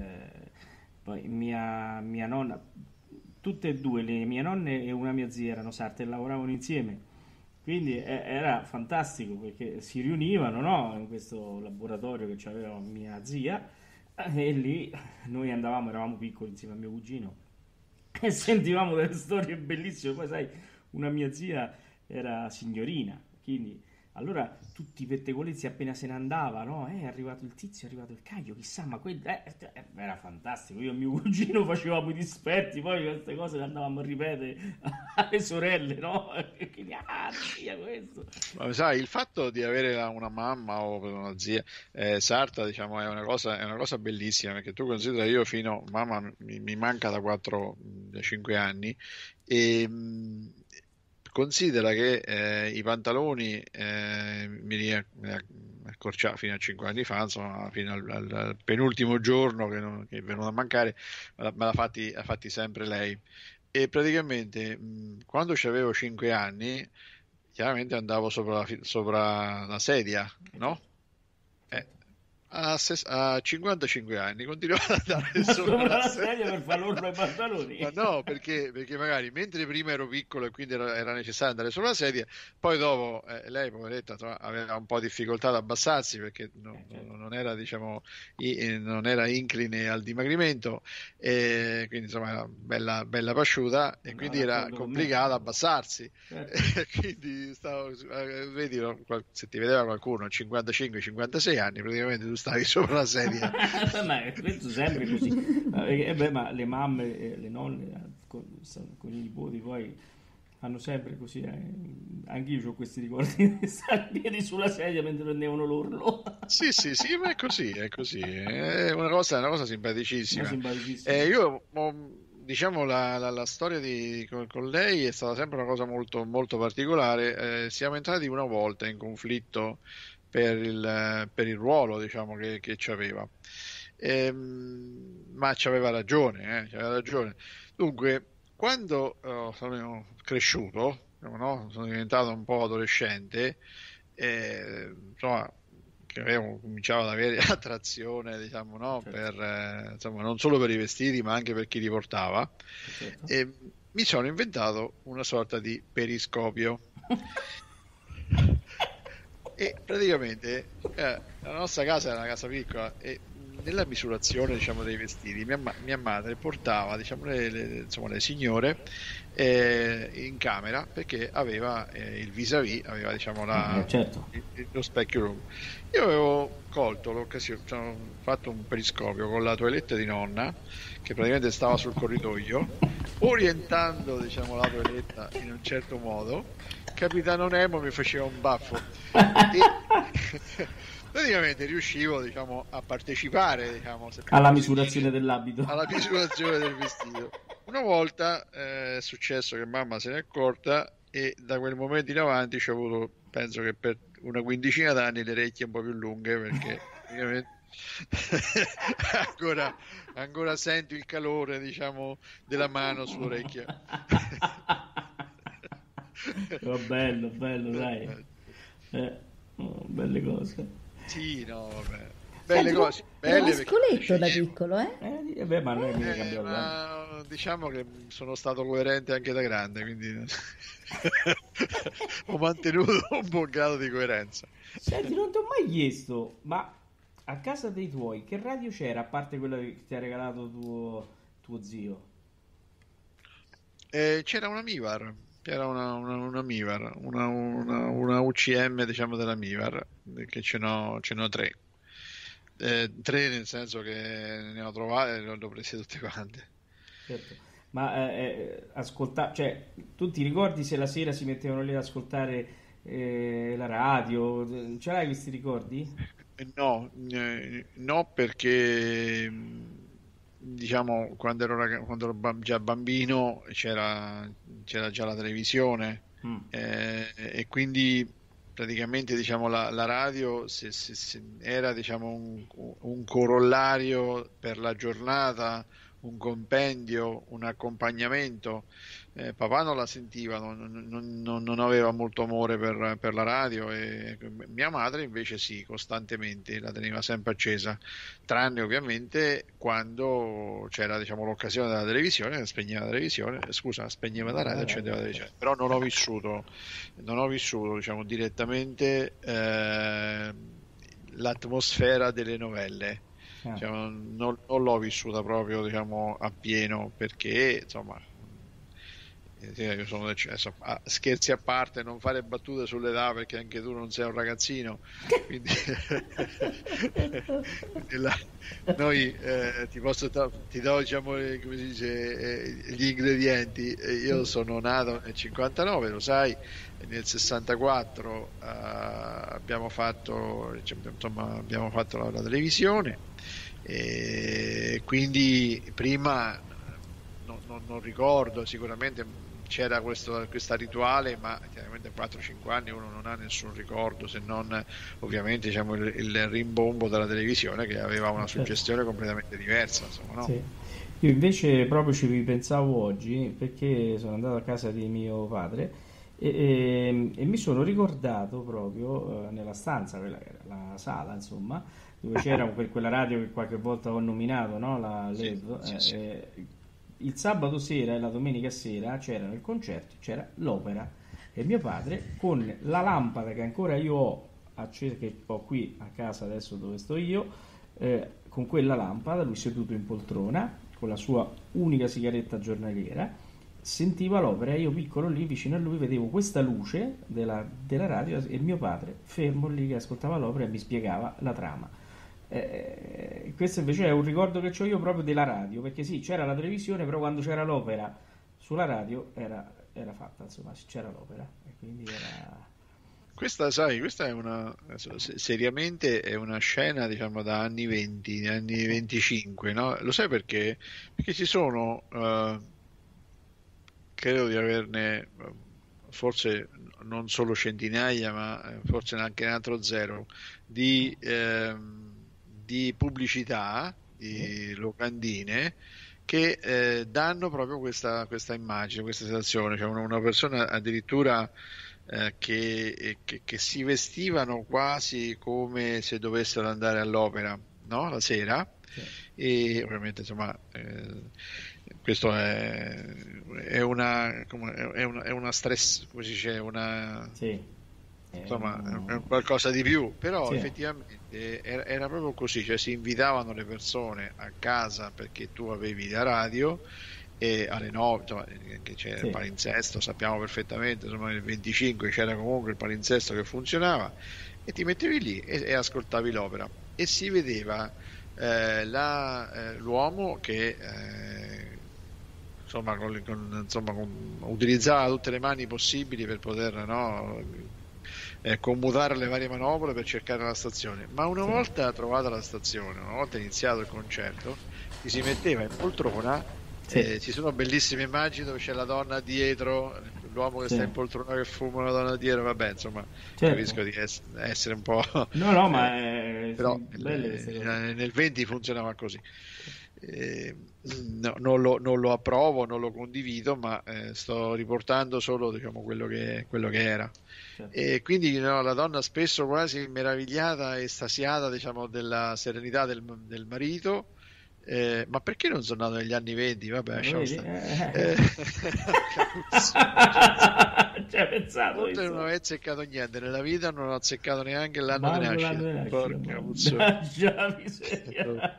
Poi mia nonna, tutte e due, le mie nonne e una mia zia erano sarte e lavoravano insieme, quindi era fantastico perché si riunivano, no? In questo laboratorio che aveva mia zia, e lì noi eravamo piccoli insieme a mio cugino e sentivamo delle storie bellissime. Poi sai, una mia zia era signorina, quindi allora tutti i pettegolezzi appena se ne andava, no? È arrivato il tizio, è arrivato il caglio, chissà, ma era fantastico. Io e mio cugino facevamo i dispetti, poi queste cose le andavamo a ripetere alle sorelle, no? E quindi, zia, questo. Ma sai, il fatto di avere una mamma o una zia sarta, diciamo, è una cosa bellissima, perché tu considera, io mamma mi manca da 5 anni e considera che i pantaloni mi accorciava fino a 5 anni fa, insomma, fino al penultimo giorno che è venuto a mancare, me l'ha fatti sempre lei. E praticamente quando avevo 5 anni, chiaramente andavo sopra la sedia, no? A 55 anni continuavo ad andare sopra la sedia per far l'orlo ai pantaloni. Ma no, perché magari mentre prima ero piccolo e quindi era necessario andare sopra la sedia, poi dopo lei, poveretta, aveva un po' di difficoltà ad abbassarsi perché non era, diciamo, non era incline al dimagrimento, e quindi insomma era bella pasciuta e quindi era complicato abbassarsi. Quindi vedi, se ti vedeva qualcuno a 55-56 anni, praticamente tu stavi sopra la sedia. Ma questo sempre così. Ma le mamme, le nonne con i nipoti poi fanno sempre così. Anche io ho questi ricordi di stare in piedi sulla sedia mentre prendevano l'orlo. Sì, ma è così. È una cosa simpaticissima. Io diciamo la storia con lei è stata sempre una cosa molto, molto particolare. Siamo entrati una volta in conflitto per il ruolo, diciamo, che ci aveva. ma c'aveva ragione, c'aveva ragione. Dunque, quando sono cresciuto, no? Sono diventato un po' adolescente, insomma, che cominciavo ad avere attrazione, diciamo, no? Certo. Per, insomma, non solo per i vestiti, ma anche per chi li portava. Certo. E mi sono inventato una sorta di periscopio. E praticamente la nostra casa era una casa piccola e nella misurazione, diciamo, dei vestiti mia madre portava, diciamo, insomma, le signore in camera perché aveva il vis-à-vis, aveva, diciamo, Certo. lo specchio lungo. Io avevo colto l'occasione, cioè, ho fatto un periscopio con la toilette di nonna che praticamente stava sul corridoio, orientando, diciamo, la toiletta in un certo modo. Capitano Nemo mi faceva un baffo e praticamente riuscivo, diciamo, a partecipare, diciamo, se Alla così misurazione dire, dell'abito. alla misurazione del vestito. Una volta è successo che mamma se n'è accorta e da quel momento in avanti ci ho avuto, penso che per una quindicina d'anni, le orecchie un po' più lunghe perché praticamente ancora sento il calore, diciamo, della mano sull'orecchia. Oh, bello, dai. Belle cose. Sì, no, vabbè. Belle Senti, cose, era belle perché mi mascoletto da sceglievo. piccolo, eh? Beh, ma noi mica cambiamo tanto. Ma diciamo che sono stato coerente anche da grande, quindi ho mantenuto un buon grado di coerenza. Senti, non ti ho mai chiesto, ma a casa dei tuoi che radio c'era, a parte quella che ti ha regalato tuo zio? C'era una Mivar, c'era una Mivar, una UCM, diciamo, della Mivar, che ce n'ho tre. Tre nel senso che ne ho trovate e le ho prese tutte quante. Certo. Ma cioè, tu ti ricordi se la sera si mettevano lì ad ascoltare la radio? Ce l'hai questi ricordi? No, no, perché diciamo quando ero già bambino c'era già la televisione, Mm. e quindi praticamente, diciamo, la radio era, diciamo, un corollario per la giornata, un compendio, un accompagnamento. Papà non la sentiva, non aveva molto amore per la radio, e mia madre invece sì, costantemente la teneva sempre accesa, tranne ovviamente quando c'era, diciamo, l'occasione della televisione, spegneva la televisione, scusa, spegneva la radio, accendeva la televisione. Però non ho vissuto, diciamo, direttamente l'atmosfera delle novelle. Ah. Cioè, non l'ho vissuta proprio, diciamo, appieno perché, insomma, io sono adesso, scherzi a parte, non fare battute sull'età perché anche tu non sei un ragazzino, quindi noi ti do, diciamo, come si dice, gli ingredienti. Io sono nato nel 59, lo sai, e nel 64 abbiamo fatto, insomma, abbiamo fatto la televisione, e quindi prima non ricordo, sicuramente c'era questa rituale, ma chiaramente a 4-5 anni uno non ha nessun ricordo, se non ovviamente, diciamo, il rimbombo della televisione che aveva una Certo. suggestione completamente diversa, insomma, no? Sì. Io invece proprio ci ripensavo oggi perché sono andato a casa di mio padre e mi sono ricordato proprio nella stanza, quella che era la sala, insomma, dove c'era quella radio che qualche volta ho nominato, no? La Sì, LED. sì, sì. Il sabato sera e la domenica sera c'erano il concerto, c'era l'opera e mio padre con la lampada che ancora io ho accesa, che ho qui a casa adesso dove sto io, con quella lampada, lui seduto in poltrona, con la sua unica sigaretta giornaliera, sentiva l'opera e io piccolo lì vicino a lui vedevo questa luce della radio e mio padre fermo lì che ascoltava l'opera e mi spiegava la trama. Questo invece è un ricordo che ho io proprio della radio, perché sì, c'era la televisione, però quando c'era l'opera sulla radio era fatta, insomma, c'era l'opera e quindi era... Questa, sai, questa è seriamente è una scena, diciamo, da anni 20, anni 25, no? Lo sai perché? Perché ci sono, credo di averne forse non solo centinaia, ma forse anche un altro zero di pubblicità di locandine che danno proprio questa immagine, questa sensazione. C'è una persona addirittura che si vestivano quasi come se dovessero andare all'opera, no? La sera. Sì. E ovviamente insomma questo è una stress, come si dice, sì. Insomma è un qualcosa di più, però sì. Effettivamente era proprio così, cioè si invitavano le persone a casa perché tu avevi la radio e alle 9 insomma, che c'era sì. Il palinsesto, sappiamo perfettamente, insomma nel 25 c'era comunque il palinsesto che funzionava e ti mettevi lì e ascoltavi l'opera e si vedeva l'uomo che utilizzava tutte le mani possibili per poter commutare le varie manovre per cercare la stazione, ma una volta trovata la stazione, una volta iniziato il concerto, ti si metteva in poltrona. Sì. Ci sono bellissime immagini dove c'è la donna dietro, l'uomo che sta in poltrona che fuma, la donna dietro, vabbè, insomma, capisco di essere un po'. No, ma però nel 20 funzionava così. Non lo approvo, non lo condivido, ma sto riportando solo, diciamo, quello che era. Certo. E quindi la donna spesso quasi meravigliata, estasiata, diciamo, della serenità del marito. Ma perché non sono nato negli anni 20? Vabbè, lasciamo stare. C'è pensato. Non ho azzeccato niente nella vita, non ho azzeccato neanche l'anno di nascita. Porca miseria.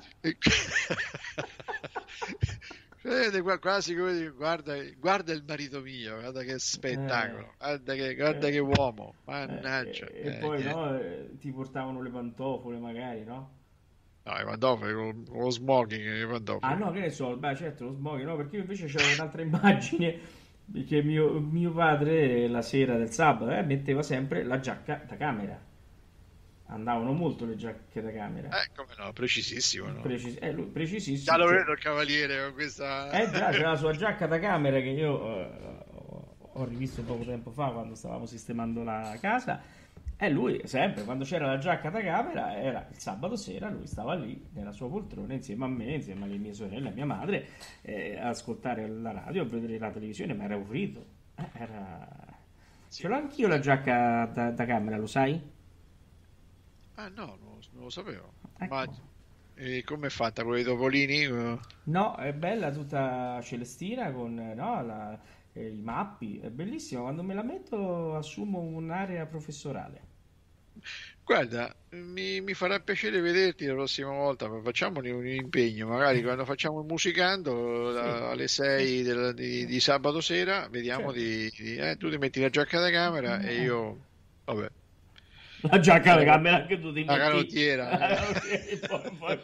Vedete qua, quasi come guarda il marito mio, guarda che spettacolo, guarda che uomo, mannaggia. E poi ti portavano le pantofole magari, no? No, i pantofoli con lo smoking, i pantofoli. Ah no, che ne so, beh certo lo smoking, no, perché io invece c'era un'altra immagine, perché mio padre la sera del sabato metteva sempre la giacca da camera. Andavano molto le giacche da camera. Come no, precisissimo, no? Lui, precisissimo. Già lo vedo il cavaliere con questa. Già, c'è la sua giacca da camera che io ho rivisto poco tempo fa quando stavamo sistemando la casa. E lui sempre, quando c'era la giacca da camera, era il sabato sera, lui stava lì nella sua poltrona insieme a me, insieme alle mie sorelle, a mia madre, a ascoltare la radio, a vedere la televisione, ma era aburrito. Sì. Ce l'ho anch'io la giacca da camera, lo sai? Ah no, non lo sapevo. Ecco. Ma come è fatta con i topolini? No, è bella tutta celestina con i mappi, è bellissima. Quando me la metto assumo un'area professorale. Guarda, mi farà piacere vederti la prossima volta, facciamone un impegno, magari quando facciamo il musicando alle 6 di sabato sera, vediamo certo. Tu ti metti la giacca da camera e io, vabbè. La giacca da camera anche tu ti metti. La canottiera. Poi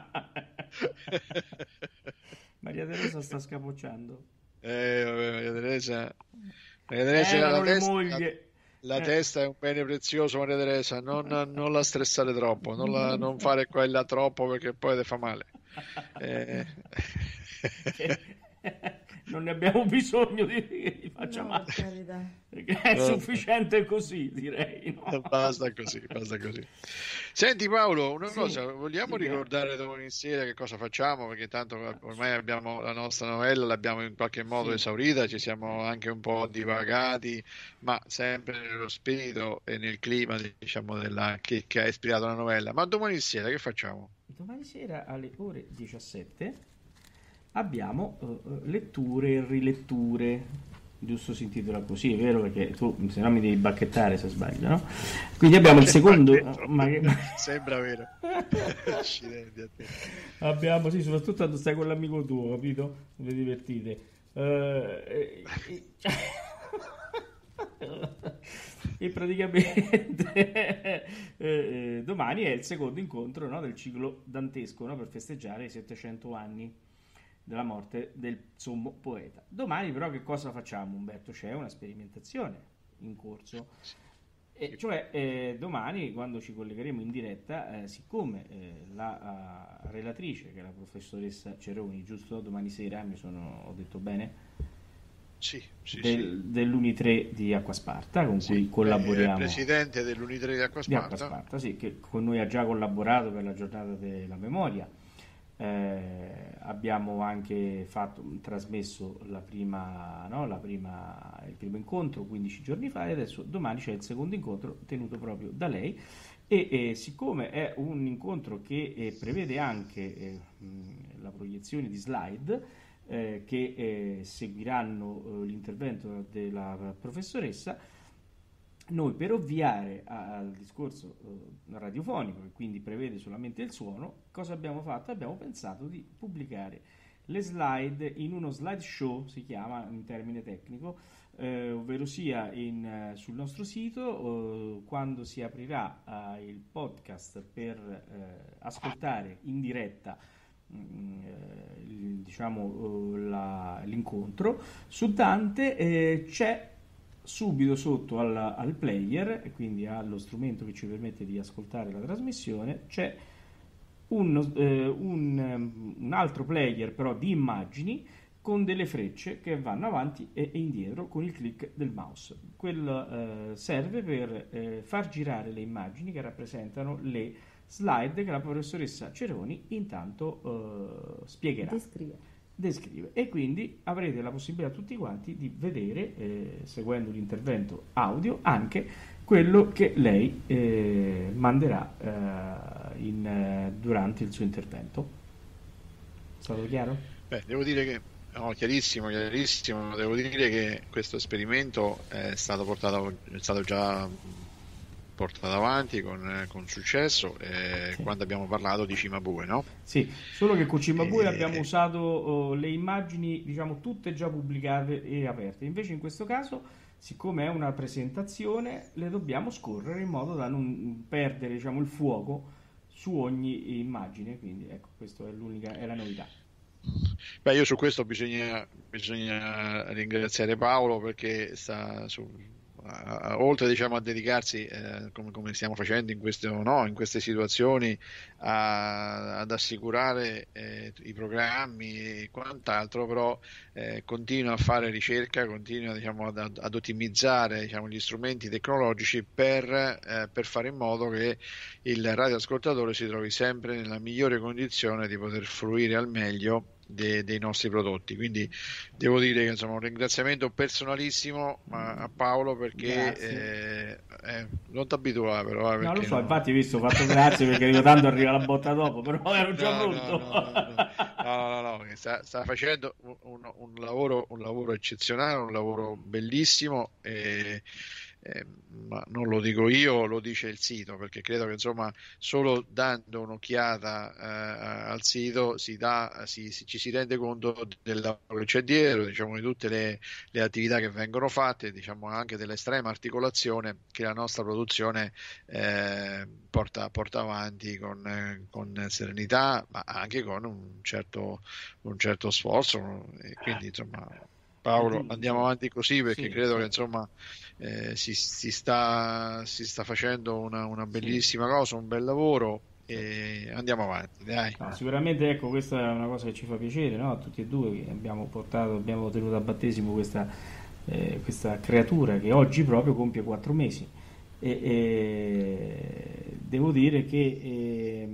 Maria Teresa sta scapocciando. Vabbè, Maria Teresa la testa è un bene prezioso, Maria Teresa, non la stressare troppo, non fare quella troppo perché poi ti fa male. Non ne abbiamo bisogno di faccia male, perché è sufficiente così, direi, no? Basta così. Senti Paolo, una cosa, vogliamo ricordare domani sera che cosa facciamo, perché tanto ormai abbiamo la nostra novella, l'abbiamo in qualche modo esaurita, ci siamo anche un po' divagati, ma sempre nello spirito e nel clima, diciamo, che ha ispirato la novella. Ma domani sera che facciamo? Domani sera alle ore 17 abbiamo letture e riletture, giusto si intitola così, è vero, perché tu se no mi devi bacchettare se sbaglio, no? Quindi abbiamo il secondo sembra vero. Accidenti a te. Abbiamo, sì, soprattutto quando stai con l'amico tuo, capito? Vi divertite. E praticamente domani è il secondo incontro, no, del ciclo dantesco, no, per festeggiare i 700 anni della morte del sommo poeta. Domani però che cosa facciamo, Umberto? C'è una sperimentazione in corso, cioè domani, quando ci collegheremo in diretta, siccome la relatrice, che è la professoressa Ceroni, giusto, domani sera ho detto bene? Sì. Dell'Uni3 di Acquasparta, con cui collaboriamo. Presidente dell'Uni3 di Acquasparta. Sì, che con noi ha già collaborato per la giornata della memoria. Abbiamo anche trasmesso il primo incontro 15 giorni fa, e adesso domani c'è il secondo incontro tenuto proprio da lei, e siccome è un incontro che prevede anche la proiezione di slide che seguiranno l'intervento della professoressa, noi, per ovviare al discorso radiofonico, che quindi prevede solamente il suono, cosa abbiamo fatto? Abbiamo pensato di pubblicare le slide in uno slideshow, si chiama in termine tecnico, ovvero sia sul nostro sito, quando si aprirà il podcast per ascoltare in diretta l'incontro. Su Dante c'è subito sotto al player, e quindi allo strumento che ci permette di ascoltare la trasmissione, c'è un altro player però di immagini con delle frecce che vanno avanti e indietro con il click del mouse. Quello serve per far girare le immagini che rappresentano le slide che la professoressa Ceroni intanto spiegherà. Descrive, e quindi avrete la possibilità tutti quanti di vedere, seguendo l'intervento audio, anche quello che lei manderà durante il suo intervento. È stato chiaro? Devo dire che chiarissimo. Devo dire che questo esperimento è stato già portato avanti con successo quando abbiamo parlato di Cimabue, no? Sì, solo che con Cimabue abbiamo usato le immagini, diciamo, tutte già pubblicate e aperte. Invece in questo caso, siccome è una presentazione, le dobbiamo scorrere in modo da non perdere, diciamo, il fuoco su ogni immagine. Quindi ecco, questa è la novità. Io su questo bisogna ringraziare Paolo, perché oltre, diciamo, a dedicarsi come stiamo facendo in queste situazioni ad assicurare i programmi e quant'altro, però continua a fare ricerca, continua, diciamo, ad ottimizzare, diciamo, gli strumenti tecnologici per fare in modo che il radioascoltatore si trovi sempre nella migliore condizione di poter fruire al meglio dei nostri prodotti. Quindi devo dire che, insomma, un ringraziamento personalissimo a Paolo, perché non ti abituare, però no, lo so, infatti ho fatto grazie, perché tanto arriva la botta dopo, però ero già pronto. No, sta facendo un lavoro eccezionale, un lavoro bellissimo, ma non lo dico io, lo dice il sito, perché credo che, insomma, solo dando un'occhiata al sito ci si rende conto del lavoro che c'è dietro, diciamo, di tutte le attività che vengono fatte, diciamo, anche dell'estrema articolazione che la nostra produzione porta avanti con serenità, ma anche con un certo sforzo, e quindi, insomma, Paolo, andiamo avanti così, perché credo che, insomma, si sta facendo una bellissima cosa, un bel lavoro, e andiamo avanti, dai. No, sicuramente, ecco, questa è una cosa che ci fa piacere, no? A tutti e due, che abbiamo tenuto a battesimo questa creatura che oggi proprio compie 4 mesi, e devo dire che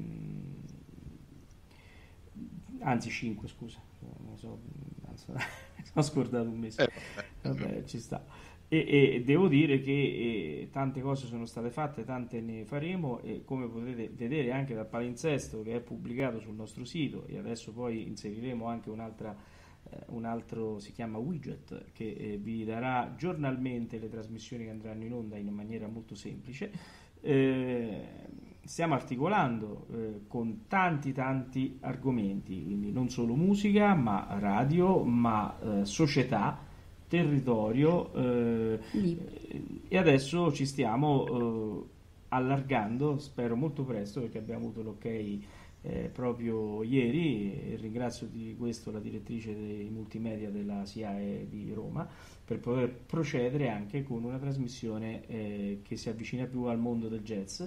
anzi 5, scusa, non so, ho scordato un mese. Vabbè, ci sta. E devo dire che tante cose sono state fatte, tante ne faremo, e come potete vedere anche dal palinsesto che è pubblicato sul nostro sito, e adesso poi inseriremo anche un altro, si chiama widget, che vi darà giornalmente le trasmissioni che andranno in onda in maniera molto semplice. Stiamo articolando con tanti argomenti, quindi non solo musica, ma radio, ma società, territorio, e adesso ci stiamo allargando, spero molto presto, perché abbiamo avuto l'ok proprio ieri, e ringrazio di questo la direttrice dei multimedia della SIAE di Roma, per poter procedere anche con una trasmissione che si avvicina più al mondo del jazz,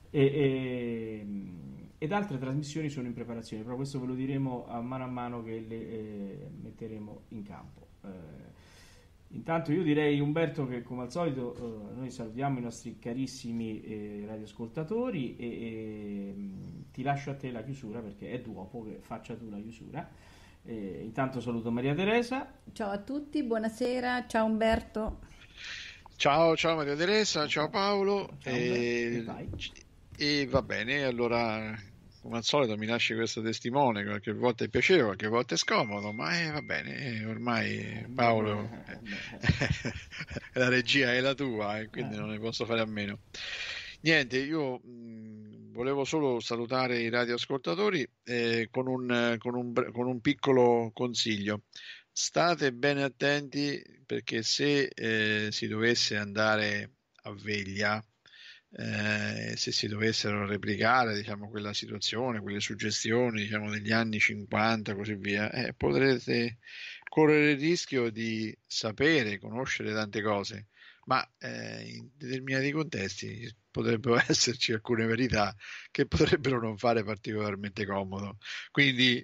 ed altre trasmissioni sono in preparazione, però questo ve lo diremo a mano che le metteremo in campo. Intanto io direi, Umberto, che come al solito noi salutiamo i nostri carissimi radioascoltatori e ti lascio a te la chiusura perché è dopo che faccia tu la chiusura. Intanto saluto Maria Teresa. Ciao a tutti, buonasera, ciao Umberto. Ciao Maria Teresa, ciao Paolo. Ciao, e vai. E va bene, allora come al solito mi lasci questo testimone, qualche volta è piacevole, qualche volta è scomodo, ma va bene, ormai Paolo, la regia è la tua e quindi non ne posso fare a meno. Niente, io volevo solo salutare i radioascoltatori con un piccolo consiglio. State bene attenti perché se si dovesse andare a veglia, se si dovessero replicare, diciamo, quella situazione, quelle suggestioni, diciamo, degli anni 50 e così via, potrete correre il rischio di sapere, conoscere tante cose, ma in determinati contesti potrebbero esserci alcune verità che potrebbero non fare particolarmente comodo. Quindi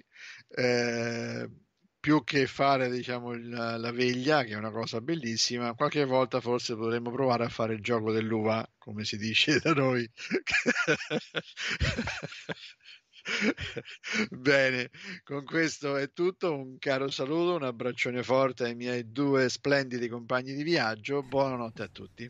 più che fare, diciamo, la veglia, che è una cosa bellissima, qualche volta forse potremmo provare a fare il gioco dell'uva, come si dice da noi. Bene, con questo è tutto. Un caro saluto, un abbraccione forte ai miei due splendidi compagni di viaggio. Buonanotte a tutti.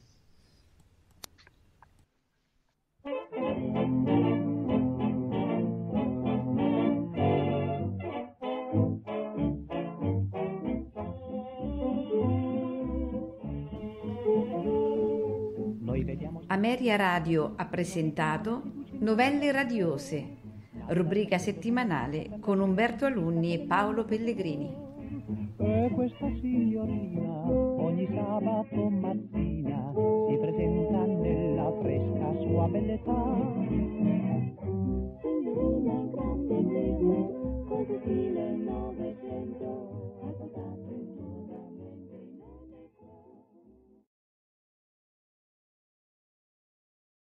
Ameria Radio ha presentato Novelle radiose, rubrica settimanale con Umberto Alunni e Paolo Pellegrini. E questa signorina ogni sabato mattina si presenta nella fresca sua bellezza.